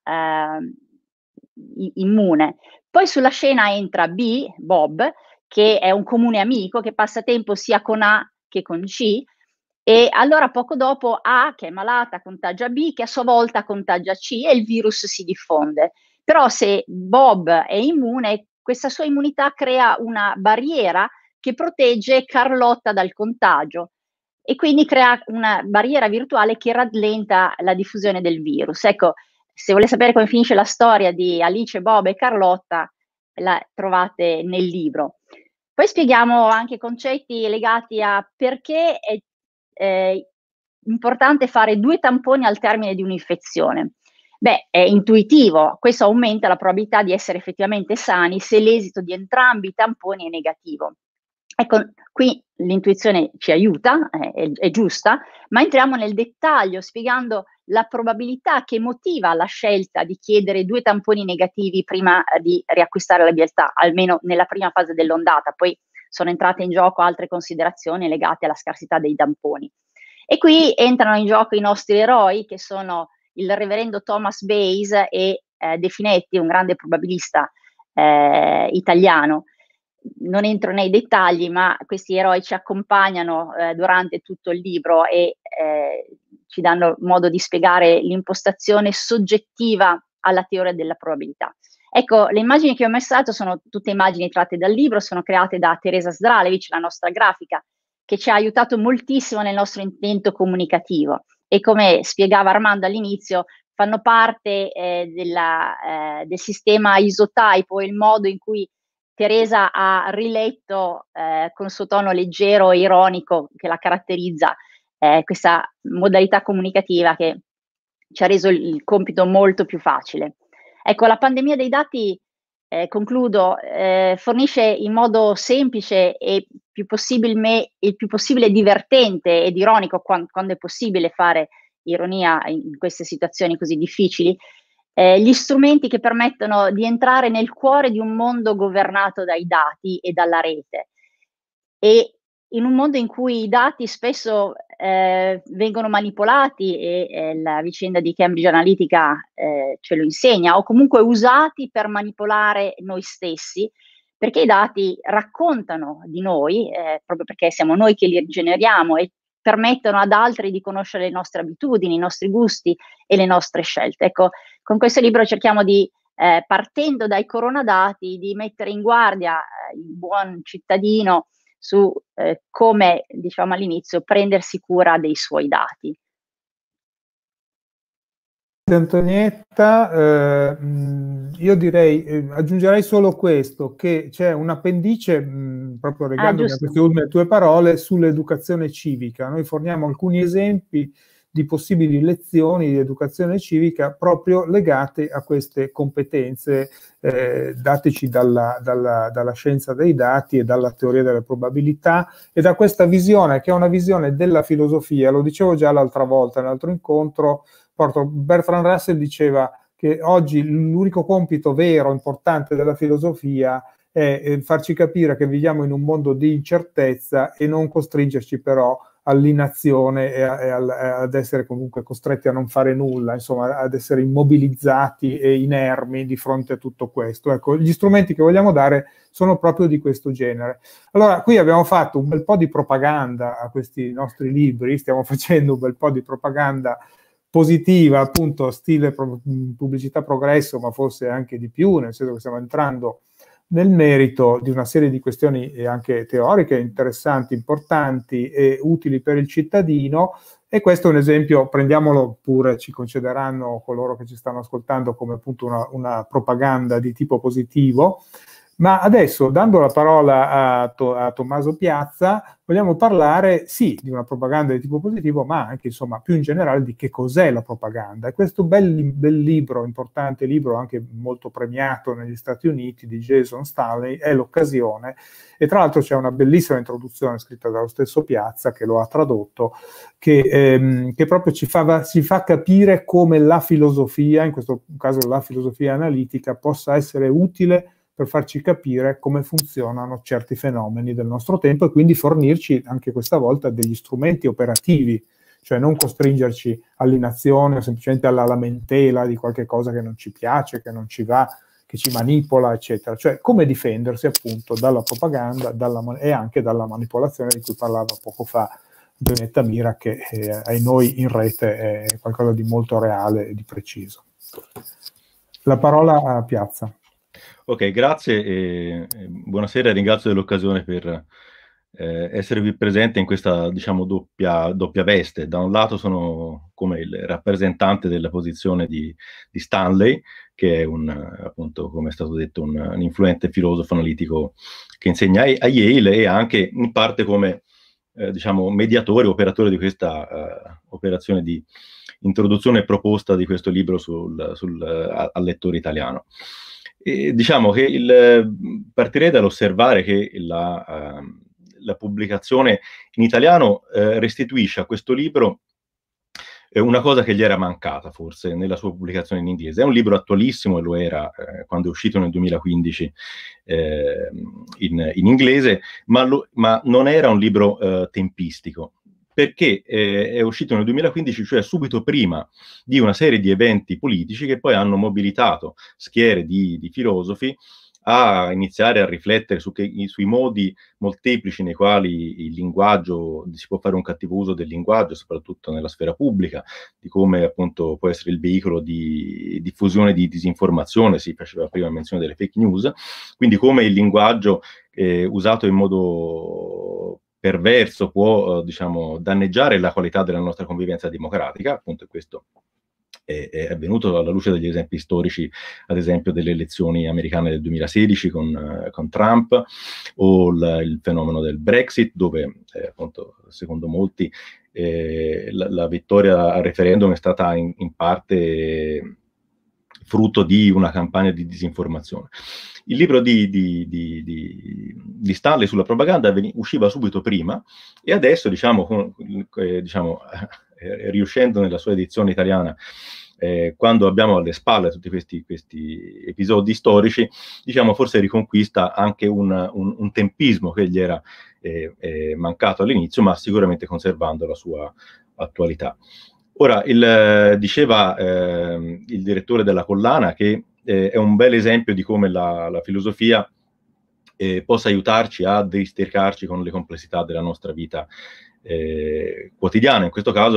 immune. Poi sulla scena entra B, Bob, che è un comune amico che passa tempo sia con A che con C, e allora poco dopo A, che è malata, contagia B, che a sua volta contagia C, e il virus si diffonde. Però se Bob è immune, questa sua immunità crea una barriera che protegge Carlotta dal contagio, e quindi crea una barriera virtuale che rallenta la diffusione del virus. Ecco, se volete sapere come finisce la storia di Alice, Bob e Carlotta, la trovate nel libro. Poi spieghiamo anche concetti legati a perché è importante fare 2 tamponi al termine di un'infezione. Beh, è intuitivo, questo aumenta la probabilità di essere effettivamente sani se l'esito di entrambi i tamponi è negativo. Ecco, qui l'intuizione ci aiuta, è giusta, ma entriamo nel dettaglio spiegando la probabilità che motiva la scelta di chiedere 2 tamponi negativi prima di riacquistare l'abilità, almeno nella prima fase dell'ondata. Poi sono entrate in gioco altre considerazioni legate alla scarsità dei tamponi. E qui entrano in gioco i nostri eroi, che sono il reverendo Thomas Bayes e De Finetti, un grande probabilista italiano. Non entro nei dettagli, ma questi eroi ci accompagnano durante tutto il libro e ci danno modo di spiegare l'impostazione soggettiva alla teoria della probabilità. Ecco, le immagini che ho messo sono tutte immagini tratte dal libro, sono create da Teresa Zdralevic, la nostra grafica, che ci ha aiutato moltissimo nel nostro intento comunicativo, e come spiegava Armando all'inizio, fanno parte del sistema isotype, o il modo in cui Teresa ha riletto con il suo tono leggero e ironico che la caratterizza, questa modalità comunicativa che ci ha reso il compito molto più facile. Ecco, la pandemia dei dati, concludo, fornisce in modo semplice e il più possibile divertente ed ironico, quando è possibile fare ironia in queste situazioni così difficili, gli strumenti che permettono di entrare nel cuore di un mondo governato dai dati e dalla rete, e in un mondo in cui i dati spesso vengono manipolati, e la vicenda di Cambridge Analytica ce lo insegna, o comunque usati per manipolare noi stessi, perché i dati raccontano di noi, proprio perché siamo noi che li generiamo, e permettono ad altri di conoscere le nostre abitudini, i nostri gusti e le nostre scelte. Ecco, con questo libro cerchiamo di, partendo dai coronadati, di mettere in guardia il buon cittadino su come, diciamo all'inizio, prendersi cura dei suoi dati. Antonietta, io direi, aggiungerei solo questo, che c'è un appendice, proprio legandomi a queste ultime tue parole, sull'educazione civica. Noi forniamo alcuni esempi di possibili lezioni di educazione civica proprio legate a queste competenze dateci dalla scienza dei dati e dalla teoria delle probabilità e da questa visione che è una visione della filosofia. Lo dicevo già l'altra volta, nell'altro incontro, Bertrand Russell diceva che oggi l'unico compito vero, importante della filosofia è farci capire che viviamo in un mondo di incertezza e non costringerci però all'inazione e ad essere comunque costretti a non fare nulla, insomma ad essere immobilizzati e inermi di fronte a tutto questo. Ecco, gli strumenti che vogliamo dare sono proprio di questo genere. Allora, qui abbiamo fatto un bel po' di propaganda a questi nostri libri, stiamo facendo un bel po' di propaganda positiva, appunto stile pubblicità progresso, ma forse anche di più, nel senso che stiamo entrando nel merito di una serie di questioni anche teoriche interessanti, importanti e utili per il cittadino, e questo è un esempio, prendiamolo pure, ci concederanno coloro che ci stanno ascoltando come appunto una propaganda di tipo positivo. Ma adesso, dando la parola a Tommaso Piazza, vogliamo parlare sì di una propaganda di tipo positivo, ma anche insomma più in generale di che cos'è la propaganda. E questo bel libro, importante libro, anche molto premiato negli Stati Uniti, di Jason Stanley, è l'occasione. E tra l'altro c'è una bellissima introduzione scritta dallo stesso Piazza, che lo ha tradotto, che proprio ci fa capire come la filosofia, in questo caso la filosofia analitica, possa essere utile per farci capire come funzionano certi fenomeni del nostro tempo e quindi fornirci anche questa volta degli strumenti operativi, cioè non costringerci all'inazione o semplicemente alla lamentela di qualche cosa che non ci piace, che non ci va, che ci manipola, eccetera. Cioè come difendersi appunto dalla propaganda e anche dalla manipolazione di cui parlava poco fa Antonietta Mira, che ai noi in rete è qualcosa di molto reale e di preciso. La parola a Piazza. Ok, grazie e buonasera, ringrazio dell'occasione per essere qui presente in questa, diciamo, doppia veste. Da un lato sono come il rappresentante della posizione di Stanley, che è appunto, come è stato detto, un influente filosofo analitico che insegna a Yale, e anche in parte come diciamo, mediatore, operatore di questa operazione di introduzione proposta di questo libro al lettore italiano. E diciamo che partirei dall'osservare che la pubblicazione in italiano restituisce a questo libro una cosa che gli era mancata forse nella sua pubblicazione in inglese. È un libro attualissimo, e lo era quando è uscito nel 2015 in inglese, ma non era un libro tempistico, perché è uscito nel 2015, cioè subito prima di una serie di eventi politici che poi hanno mobilitato schiere di filosofi a iniziare a riflettere sui modi molteplici nei quali il linguaggio, si può fare un cattivo uso del linguaggio, soprattutto nella sfera pubblica, di come appunto può essere il veicolo di diffusione di disinformazione. Si faceva prima menzione delle fake news, quindi come il linguaggio usato in modo perverso può diciamo, danneggiare la qualità della nostra convivenza democratica. Appunto questo è avvenuto alla luce degli esempi storici, ad esempio delle elezioni americane del 2016 con Trump, o il fenomeno del Brexit, dove appunto secondo molti la vittoria al referendum è stata in parte frutto di una campagna di disinformazione. Il libro di Stanley sulla propaganda usciva subito prima, e adesso, diciamo, riuscendo nella sua edizione italiana, quando abbiamo alle spalle tutti questi episodi storici, diciamo, forse riconquista anche un tempismo che gli era mancato all'inizio, ma sicuramente conservando la sua attualità. Ora, diceva il direttore della collana che è un bel esempio di come la filosofia possa aiutarci a districarci con le complessità della nostra vita quotidiana. In questo caso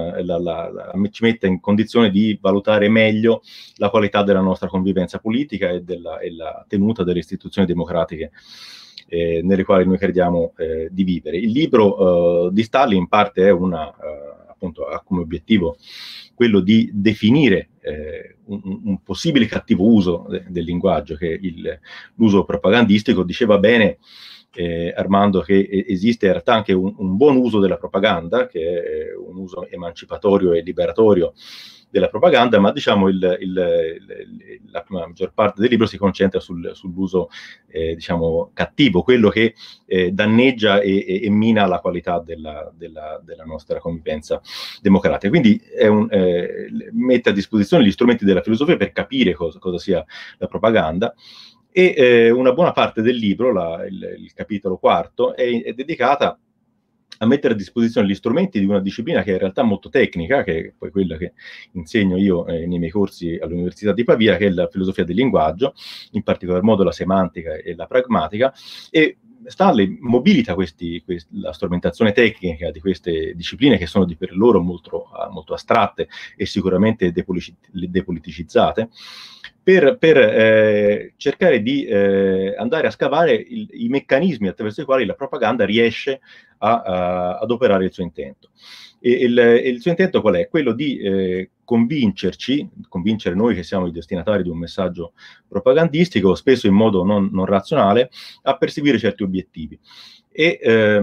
ci mette in condizione di valutare meglio la qualità della nostra convivenza politica e la tenuta delle istituzioni democratiche nelle quali noi crediamo di vivere. Il libro di Stanley in parte è appunto ha come obiettivo quello di definire un possibile cattivo uso del linguaggio, che l'uso propagandistico. Diceva bene Armando, che esiste in realtà anche un buon uso della propaganda, che è un uso emancipatorio e liberatorio della propaganda, ma diciamo la maggior parte del libro si concentra sull'uso diciamo cattivo, quello che danneggia e mina la qualità della nostra convivenza democratica. Quindi mette a disposizione gli strumenti della filosofia per capire cosa sia la propaganda, e una buona parte del libro, il capitolo quarto, è dedicata a mettere a disposizione gli strumenti di una disciplina che è in realtà molto tecnica, che è poi quella che insegno io nei miei corsi all'Università di Pavia, che è la filosofia del linguaggio, in particolar modo la semantica e la pragmatica, e Stanley mobilita la strumentazione tecnica di queste discipline, che sono di per loro molto astratte e sicuramente depoliticizzate, per cercare di andare a scavare i meccanismi attraverso i quali la propaganda riesce ad operare il suo intento. E il suo intento qual è? Quello di convincere noi che siamo i destinatari di un messaggio propagandistico, spesso in modo non razionale, a perseguire certi obiettivi. E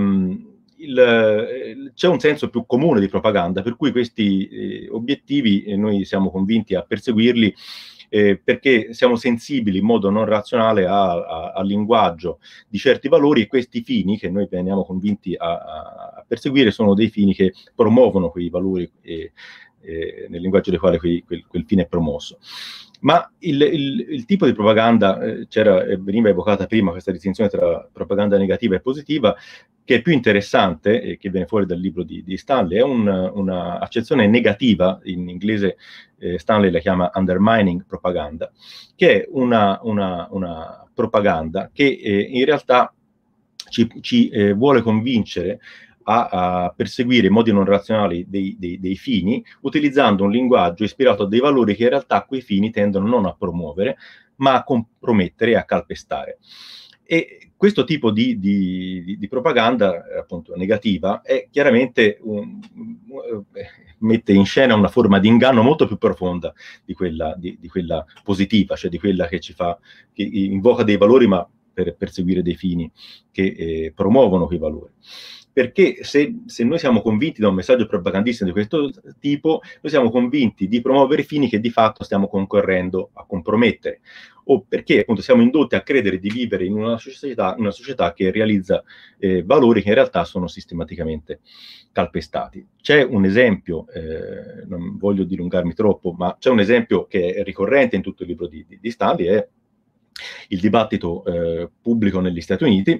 c'è un senso più comune di propaganda, per cui questi obiettivi noi siamo convinti a perseguirli perché siamo sensibili in modo non razionale al linguaggio di certi valori, e questi fini che noi veniamo convinti a perseguire sono dei fini che promuovono quei valori nel linguaggio del quale quel fine è promosso. Ma il tipo di propaganda, veniva evocata prima questa distinzione tra propaganda negativa e positiva, che è più interessante e che viene fuori dal libro di Stanley, è una accezione negativa, in inglese Stanley la chiama undermining propaganda, che è una propaganda che in realtà ci vuole convincere a perseguire in modi non razionali dei fini, utilizzando un linguaggio ispirato a dei valori che in realtà quei fini tendono non a promuovere, ma a compromettere e a calpestare. E questo tipo di propaganda, appunto, negativa, è chiaramente mette in scena una forma di inganno molto più profonda di quella positiva, cioè di quella che invoca dei valori, ma per perseguire dei fini che promuovono quei valori. Perché se noi siamo convinti da un messaggio propagandistico di questo tipo, noi siamo convinti di promuovere fini che di fatto stiamo concorrendo a compromettere, o perché appunto siamo indotti a credere di vivere in una società che realizza valori che in realtà sono sistematicamente calpestati. C'è un esempio, non voglio dilungarmi troppo, ma c'è un esempio che è ricorrente in tutto il libro di Stanley, è il dibattito pubblico negli Stati Uniti,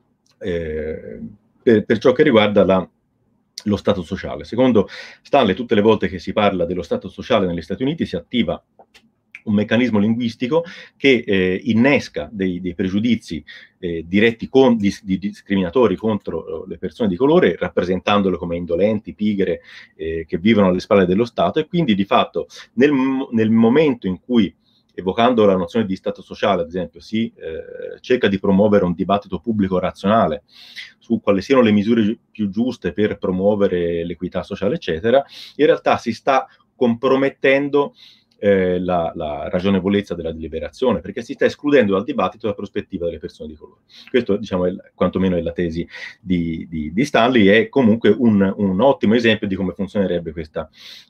per ciò che riguarda lo Stato sociale. Secondo Stanley, tutte le volte che si parla dello Stato sociale negli Stati Uniti si attiva un meccanismo linguistico che innesca dei pregiudizi diretti discriminatori contro le persone di colore, rappresentandole come indolenti, pigre, che vivono alle spalle dello Stato, e quindi di fatto nel momento in cui, evocando la nozione di Stato sociale, ad esempio, si cerca di promuovere un dibattito pubblico razionale su quali siano le misure più giuste per promuovere l'equità sociale, eccetera, in realtà si sta compromettendo la ragionevolezza della deliberazione, perché si sta escludendo dal dibattito la prospettiva delle persone di colore. Questo, diciamo, quantomeno è la tesi di Stanley, è comunque un ottimo esempio di come funzionerebbe questa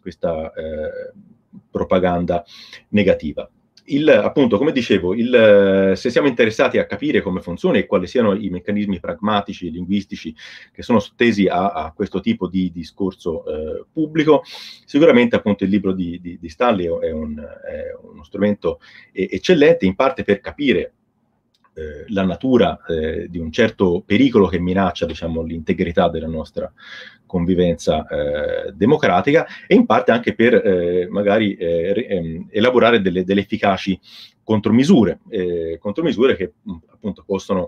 propaganda negativa. Appunto, come dicevo, se siamo interessati a capire come funziona e quali siano i meccanismi pragmatici e linguistici che sono sottesi a questo tipo di discorso pubblico, sicuramente appunto il libro di Stanley è uno strumento eccellente, in parte per capire la natura di un certo pericolo che minaccia, diciamo, l'integrità della nostra convivenza democratica, e in parte anche per magari elaborare delle efficaci contromisure che appunto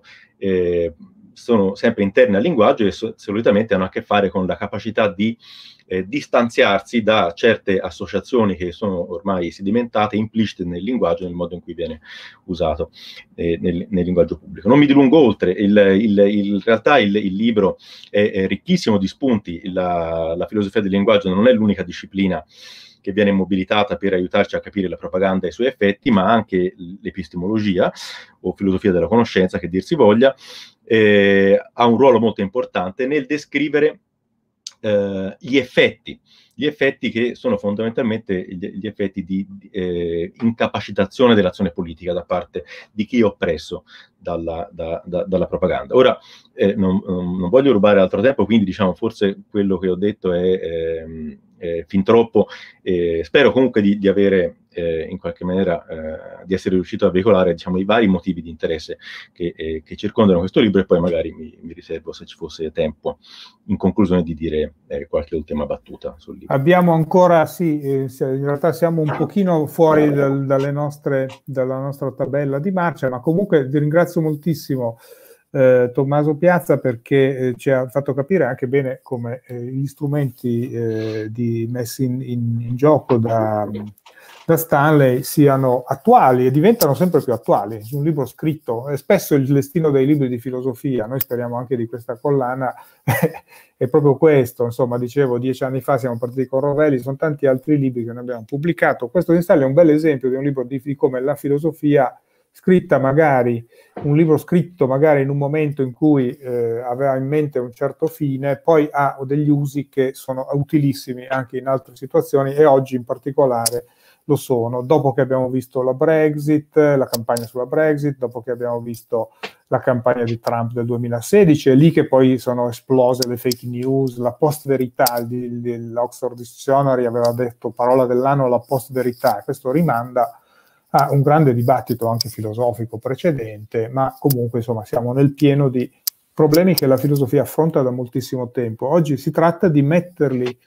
sono sempre interne al linguaggio e solitamente hanno a che fare con la capacità di distanziarsi da certe associazioni che sono ormai sedimentate, implicite nel linguaggio, nel modo in cui viene usato nel linguaggio pubblico. Non mi dilungo oltre, in realtà il libro è ricchissimo di spunti. La filosofia del linguaggio non è l'unica disciplina che viene mobilitata per aiutarci a capire la propaganda e i suoi effetti, ma anche l'epistemologia o filosofia della conoscenza, che dir si voglia, ha un ruolo molto importante nel descrivere gli effetti che sono fondamentalmente gli effetti di incapacitazione dell'azione politica da parte di chi è oppresso dalla propaganda. Ora, non voglio rubare altro tempo, quindi diciamo forse quello che ho detto è fin troppo. Spero comunque di avere in qualche maniera di essere riuscito a veicolare, diciamo, i vari motivi di interesse che circondano questo libro, e poi magari mi riservo, se ci fosse tempo, in conclusione, di dire qualche ultima battuta sul libro. Abbiamo ancora, sì, in realtà siamo un pochino fuori dalla nostra tabella di marcia, ma comunque vi ringrazio moltissimo Tommaso Piazza, perché ci ha fatto capire anche bene come gli strumenti messi in gioco da Stanley siano attuali e diventano sempre più attuali. Un libro scritto, spesso il destino dei libri di filosofia, noi speriamo anche di questa collana, è proprio questo. Insomma, dicevo, 10 anni fa siamo partiti con Rovelli, sono tanti altri libri che noi abbiamo pubblicato. Questo di Stanley è un bel esempio di un libro di come la filosofia scritta, magari un libro scritto magari in un momento in cui aveva in mente un certo fine, poi ha degli usi che sono utilissimi anche in altre situazioni, e oggi in particolare lo sono, dopo che abbiamo visto la Brexit, la campagna sulla Brexit, dopo che abbiamo visto la campagna di Trump del 2016, è lì che poi sono esplose le fake news, la post-verità dell'Oxford Dictionary aveva detto parola dell'anno la post-verità. Questo rimanda a un grande dibattito anche filosofico precedente, ma comunque insomma siamo nel pieno di problemi che la filosofia affronta da moltissimo tempo. Oggi si tratta di metterli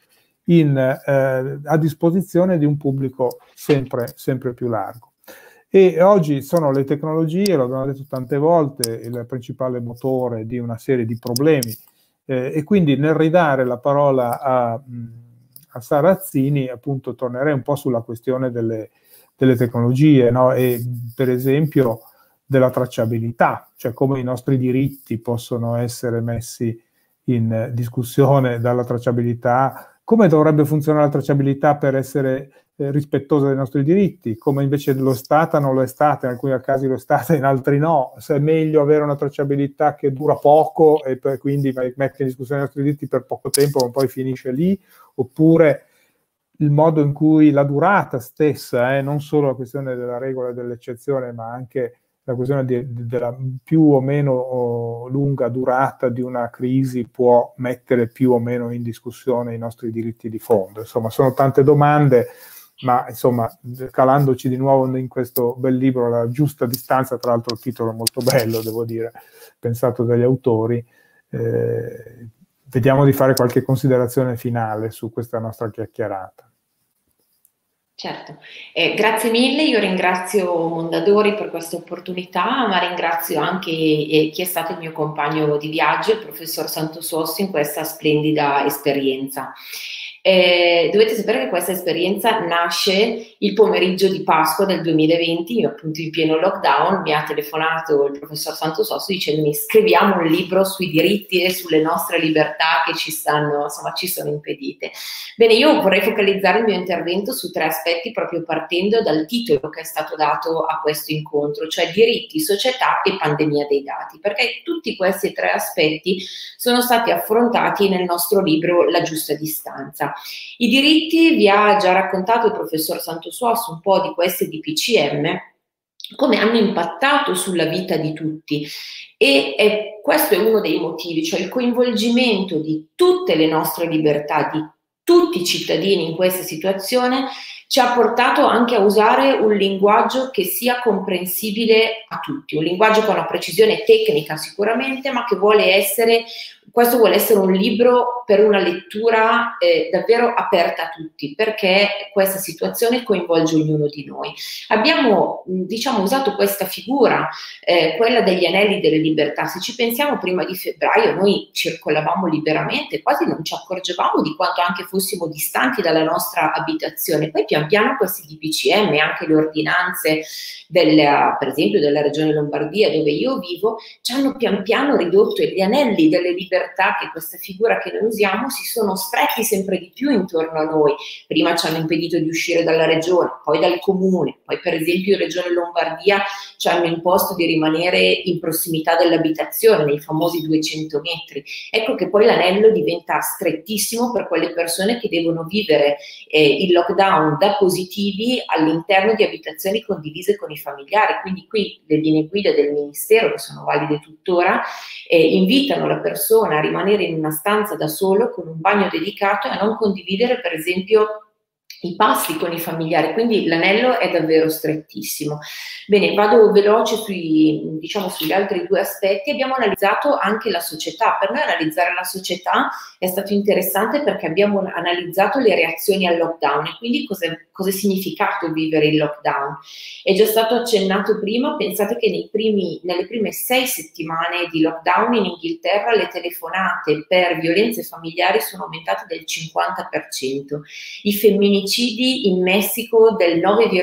a disposizione di un pubblico sempre più largo. E oggi sono le tecnologie, lo abbiamo detto tante volte, il principale motore di una serie di problemi, e quindi nel ridare la parola a Sarrazzini, appunto, tornerei un po' sulla questione delle tecnologie, no? E per esempio della tracciabilità, cioè come i nostri diritti possono essere messi in discussione dalla tracciabilità, come dovrebbe funzionare la tracciabilità per essere rispettosa dei nostri diritti, come invece lo è stata, non lo è stata, in alcuni casi lo è stata, in altri no. Se è meglio avere una tracciabilità che dura poco e quindi mette in discussione i nostri diritti per poco tempo, ma poi finisce lì, oppure il modo in cui la durata stessa, non solo la questione della regola e dell'eccezione, ma anche la questione della più o meno lunga durata di una crisi può mettere più o meno in discussione i nostri diritti di fondo. Insomma, sono tante domande, ma insomma, calandoci di nuovo in questo bel libro, La giusta distanza, tra l'altro il titolo è molto bello, devo dire, pensato dagli autori, vediamo di fare qualche considerazione finale su questa nostra chiacchierata. Certo, grazie mille, io ringrazio Mondadori per questa opportunità, ma ringrazio anche chi è stato il mio compagno di viaggio, il professor Santosossi, in questa splendida esperienza. Dovete sapere che questa esperienza nasce il pomeriggio di Pasqua del 2020, appunto in pieno lockdown. Mi ha telefonato il professor Santosossi dicendomi: scriviamo un libro sui diritti e sulle nostre libertà che ci sono impedite. Bene, io vorrei focalizzare il mio intervento su 3 aspetti, proprio partendo dal titolo che è stato dato a questo incontro, cioè diritti, società e pandemia dei dati, perché tutti questi 3 aspetti sono stati affrontati nel nostro libro La giusta distanza. I diritti, vi ha già raccontato il professor Santosossi un po' di questi DPCM, come hanno impattato sulla vita di tutti, e questo è uno dei motivi, cioè il coinvolgimento di tutte le nostre libertà, di tutti i cittadini in questa situazione, ci ha portato anche a usare un linguaggio che sia comprensibile a tutti, un linguaggio con una precisione tecnica sicuramente, ma che vuole essere un libro per una lettura davvero aperta a tutti, perché questa situazione coinvolge ognuno di noi. Abbiamo, usato questa figura, quella degli anelli delle libertà. Se ci pensiamo, prima di febbraio noi circolavamo liberamente, quasi non ci accorgevamo di quanto anche fossimo distanti dalla nostra abitazione. Poi pian piano questi DPCM, anche le ordinanze per esempio della regione Lombardia, dove io vivo, ci hanno pian piano ridotto gli anelli delle libertà libertà, che è questa figura che noi usiamo, si sono stretti sempre di più intorno a noi. Prima ci hanno impedito di uscire dalla regione, poi dal comune, poi per esempio in Regione Lombardia ci hanno imposto di rimanere in prossimità dell'abitazione, nei famosi 200 metri. Ecco che poi l'anello diventa strettissimo per quelle persone che devono vivere il lockdown da positivi all'interno di abitazioni condivise con i familiari. Quindi qui le linee guida del Ministero, che sono valide tuttora, invitano la persona a rimanere in una stanza da solo con un bagno dedicato e a non condividere per esempio i pasti con i familiari, quindi l'anello è davvero strettissimo. Bene, vado veloce sugli altri due aspetti. Abbiamo analizzato anche la società. Per noi analizzare la società è stato interessante perché abbiamo analizzato le reazioni al lockdown e quindi cosa è significato vivere il lockdown. È già stato accennato prima, pensate che nelle prime 6 settimane di lockdown in Inghilterra le telefonate per violenze familiari sono aumentate del 50%, i femminicidi in Messico del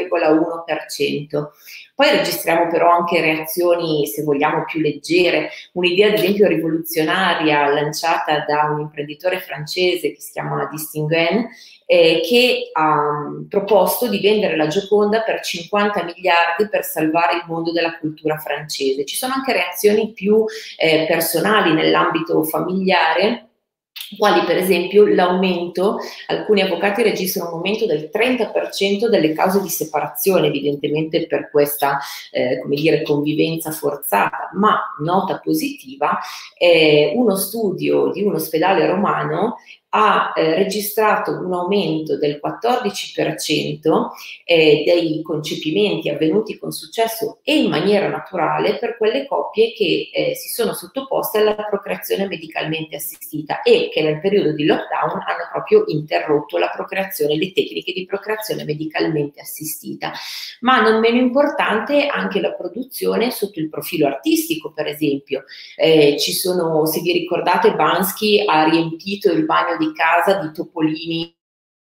9,1%. Poi registriamo però anche reazioni, se vogliamo, più leggere. Un'idea, ad esempio, rivoluzionaria lanciata da un imprenditore francese che si chiama Distinguin, che ha proposto di vendere la Gioconda per 50 miliardi per salvare il mondo della cultura francese. Ci sono anche reazioni più personali nell'ambito familiare, quali per esempio l'aumento, alcuni avvocati registrano un aumento del 30% delle cause di separazione, evidentemente per questa convivenza forzata, ma nota positiva, uno studio di un ospedale romano ha registrato un aumento del 14% dei concepimenti avvenuti con successo e in maniera naturale per quelle coppie che si sono sottoposte alla procreazione medicalmente assistita e che nel periodo di lockdown hanno proprio interrotto la procreazione, le tecniche di procreazione medicalmente assistita. Ma non meno importante anche la produzione sotto il profilo artistico, per esempio. Ci sono, se vi ricordate, Bansky ha riempito il bagno di casa di topolini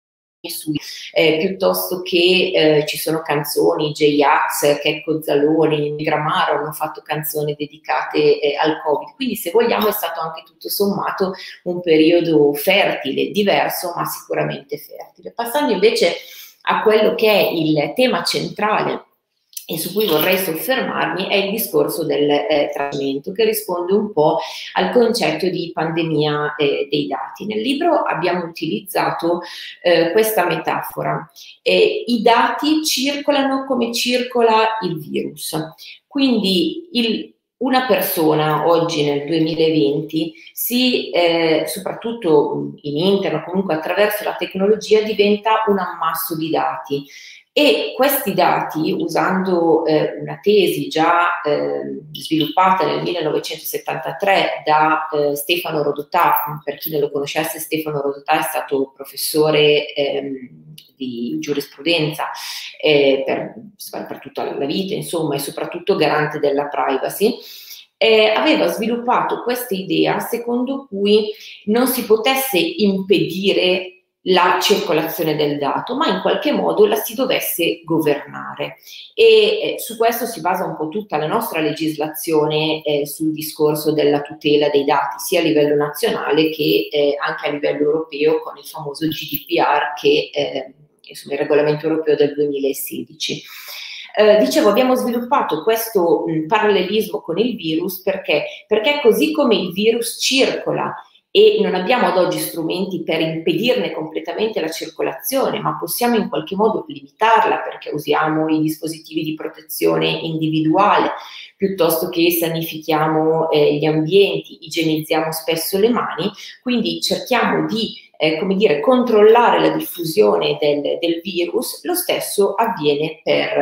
piuttosto che ci sono canzoni, J-Ax, Checco Zaloni, Gramaro hanno fatto canzoni dedicate al Covid, quindi se vogliamo è stato anche tutto sommato un periodo fertile, diverso ma sicuramente fertile. Passando invece a quello che è il tema centrale e su cui vorrei soffermarmi, è il discorso del tracciamento, che risponde un po' al concetto di pandemia dei dati. Nel libro abbiamo utilizzato questa metafora. I dati circolano come circola il virus. Quindi una persona oggi nel 2020 soprattutto in internet, comunque attraverso la tecnologia, diventa un ammasso di dati. E questi dati, usando una tesi già sviluppata nel 1973 da Stefano Rodotà, per chi non lo conoscesse, Stefano Rodotà è stato professore di giurisprudenza per tutta la vita, insomma, e soprattutto garante della privacy. Aveva sviluppato questa idea secondo cui non si potesse impedire la circolazione del dato, ma in qualche modo la si dovesse governare. E su questo si basa un po' tutta la nostra legislazione sul discorso della tutela dei dati, sia a livello nazionale che anche a livello europeo, con il famoso GDPR, che insomma, il regolamento europeo del 2016. Dicevo, abbiamo sviluppato questo parallelismo con il virus perché così come il virus circola e non abbiamo ad oggi strumenti per impedirne completamente la circolazione, ma possiamo in qualche modo limitarla perché usiamo i dispositivi di protezione individuale, piuttosto che sanifichiamo gli ambienti, igienizziamo spesso le mani, quindi cerchiamo di controllare la diffusione del virus. Lo stesso avviene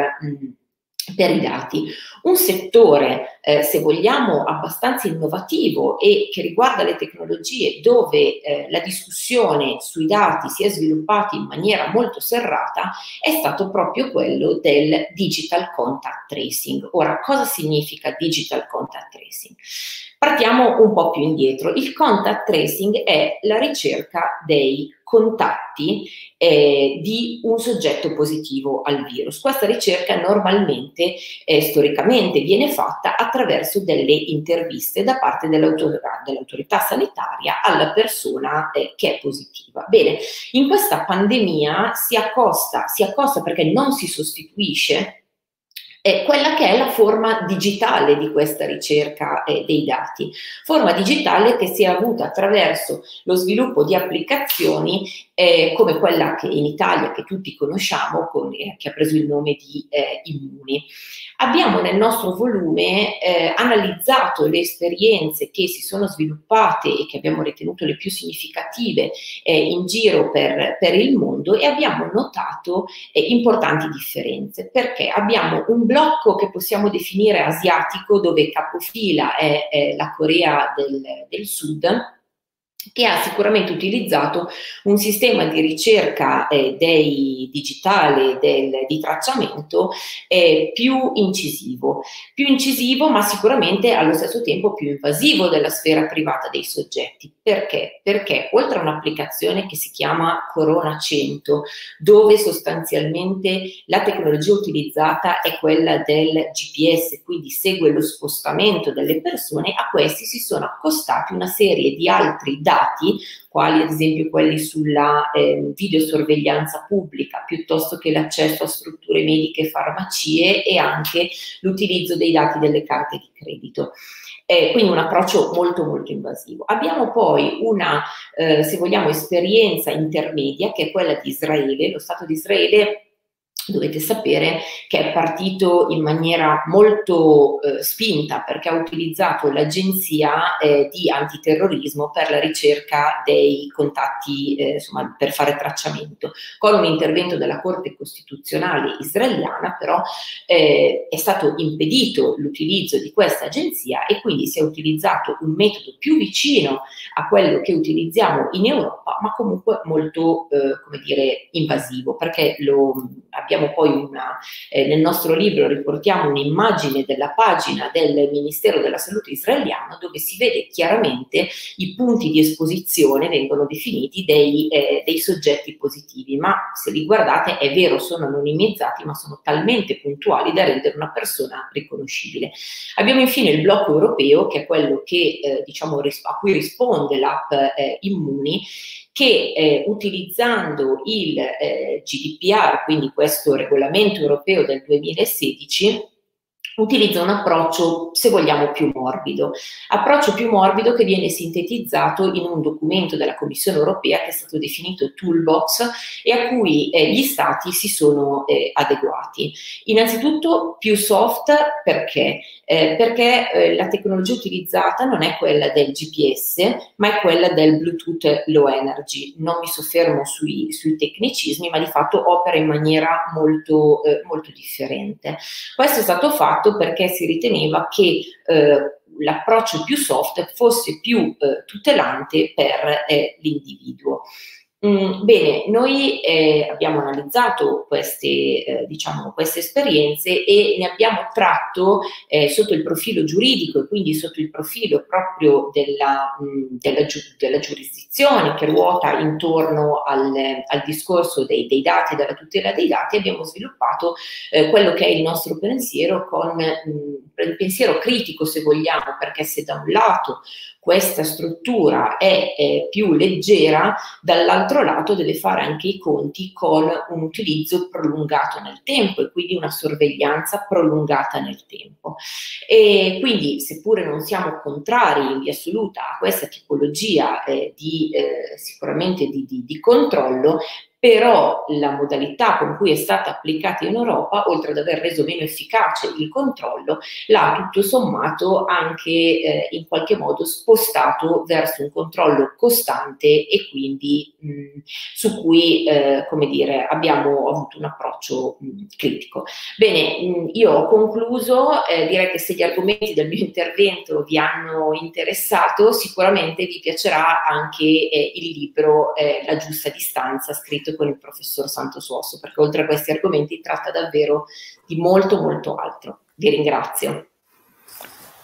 per i dati. Un settore, se vogliamo, abbastanza innovativo e che riguarda le tecnologie, dove la discussione sui dati si è sviluppata in maniera molto serrata, è stato proprio quello del digital contact tracing. Ora, cosa significa digital contact tracing? Partiamo un po' più indietro. Il contact tracing è la ricerca dei contatti di un soggetto positivo al virus. Questa ricerca normalmente, storicamente, viene fatta attraverso delle interviste da parte dell'autorità sanitaria alla persona che è positiva. Bene, in questa pandemia si accosta perché non si sostituisce quella che è la forma digitale di questa ricerca dei dati, forma digitale che si è avuta attraverso lo sviluppo di applicazioni come quella che in Italia, che tutti conosciamo, che ha preso il nome di Immuni. Abbiamo nel nostro volume analizzato le esperienze che si sono sviluppate e che abbiamo ritenuto le più significative in giro per il mondo, e abbiamo notato importanti differenze, perché abbiamo un blocco che possiamo definire asiatico, dove capofila è la Corea del Sud, che ha sicuramente utilizzato un sistema di ricerca digitale di tracciamento più incisivo, ma sicuramente allo stesso tempo più invasivo della sfera privata dei soggetti. Perché? Perché oltre a un'applicazione che si chiama Corona 100, dove sostanzialmente la tecnologia utilizzata è quella del GPS, quindi segue lo spostamento delle persone, a questi si sono accostati una serie di altri dati, quali ad esempio quelli sulla videosorveglianza pubblica, piuttosto che l'accesso a strutture mediche e farmacie, e anche l'utilizzo dei dati delle carte di credito. Quindi un approccio molto molto invasivo. Abbiamo poi una, se vogliamo, esperienza intermedia, che è quella di Israele. Lo Stato di Israele, dovete sapere che è partito in maniera molto spinta, perché ha utilizzato l'agenzia di antiterrorismo per la ricerca dei contatti, insomma, per fare tracciamento. Con un intervento della Corte Costituzionale israeliana, però, è stato impedito l'utilizzo di questa agenzia, e quindi si è utilizzato un metodo più vicino a quello che utilizziamo in Europa, ma comunque molto, come dire, invasivo, perché abbiamo poi nel nostro libro riportiamo un'immagine della pagina del Ministero della Salute israeliano, dove si vede chiaramente i punti di esposizione, vengono definiti dei soggetti positivi, ma se li guardate è vero, sono anonimizzati, ma sono talmente puntuali da rendere una persona riconoscibile. Abbiamo infine il blocco europeo, che è quello che diciamo a cui risponde l'app Immuni, che utilizzando il GDPR, quindi questo regolamento europeo del 2016, utilizza un approccio, se vogliamo, più morbido che viene sintetizzato in un documento della Commissione europea che è stato definito Toolbox, e a cui gli Stati si sono adeguati. Innanzitutto più soft, perché la tecnologia utilizzata non è quella del GPS, ma è quella del Bluetooth Low Energy. Non mi soffermo sui tecnicismi, ma di fatto opera in maniera molto differente. Questo è stato fatto perché si riteneva che l'approccio più soft fosse più tutelante per l'individuo. Bene, noi abbiamo analizzato queste esperienze e ne abbiamo tratto sotto il profilo giuridico, e quindi sotto il profilo proprio della giurisdizione che ruota intorno al discorso dei dati e della tutela dei dati. Abbiamo sviluppato quello che è il nostro pensiero, con il pensiero critico, se vogliamo, perché se da un lato questa struttura è più leggera, dall'altro lato deve fare anche i conti con un utilizzo prolungato nel tempo, e quindi una sorveglianza prolungata nel tempo. E quindi, seppure non siamo contrari in via assoluta a questa tipologia sicuramente di controllo, però la modalità con cui è stata applicata in Europa, oltre ad aver reso meno efficace il controllo, l'ha tutto sommato anche in qualche modo spostato verso un controllo costante, e quindi su cui, come dire, abbiamo avuto un approccio critico. Bene, io ho concluso, direi che se gli argomenti del mio intervento vi hanno interessato, sicuramente vi piacerà anche il libro La giusta distanza, scritto con il professor Santosuosso, perché oltre a questi argomenti tratta davvero di molto molto altro. Vi ringrazio.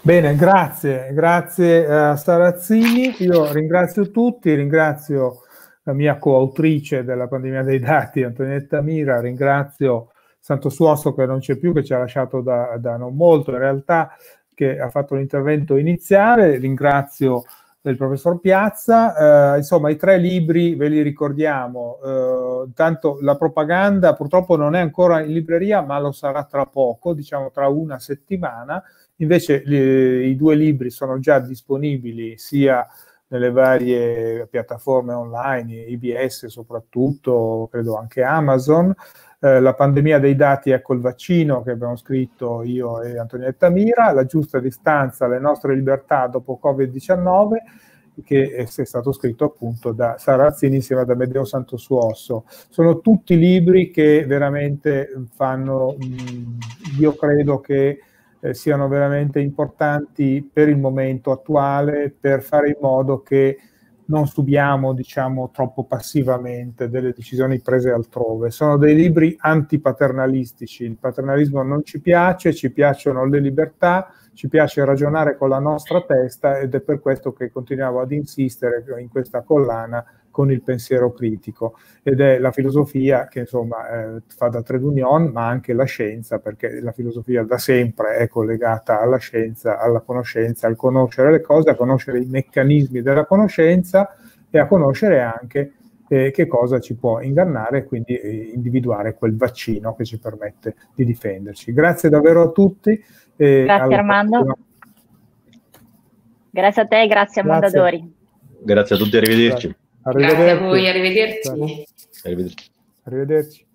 Bene, grazie a Sarrazzini. Io ringrazio tutti, ringrazio la mia coautrice della pandemia dei dati, Antonietta Mira, ringrazio Santosuosso che non c'è più, che ci ha lasciato da non molto in realtà, che ha fatto l'intervento iniziale, ringrazio il professor Piazza. Insomma, i 3 libri ve li ricordiamo. Tanto la propaganda purtroppo non è ancora in libreria, ma lo sarà tra poco, diciamo tra una settimana. Invece i 2 libri sono già disponibili sia nelle varie piattaforme online, IBS soprattutto, credo anche Amazon. La pandemia dei dati, ecco il vaccino, che abbiamo scritto io e Antonietta Mira, La giusta distanza, le nostre libertà dopo Covid-19, che è stato scritto appunto da Sarrazzini insieme ad Amedeo Santosuosso. Sono tutti libri che veramente fanno, io credo che siano veramente importanti per il momento attuale, per fare in modo che non subiamo, diciamo, troppo passivamente delle decisioni prese altrove. Sono dei libri antipaternalistici, il paternalismo non ci piace, ci piacciono le libertà, ci piace ragionare con la nostra testa ed è per questo che continuiamo ad insistere in questa collana con il pensiero critico, ed è la filosofia che insomma fa da trade union, ma anche la scienza, perché la filosofia da sempre è collegata alla scienza, alla conoscenza, al conoscere le cose, a conoscere i meccanismi della conoscenza e a conoscere anche che cosa ci può ingannare e quindi individuare quel vaccino che ci permette di difenderci. Grazie davvero a tutti. Grazie Armando. Grazie a te, grazie a Mondadori. Grazie a tutti, arrivederci. Grazie a voi, arrivederci. Arrivederci. Arrivederci.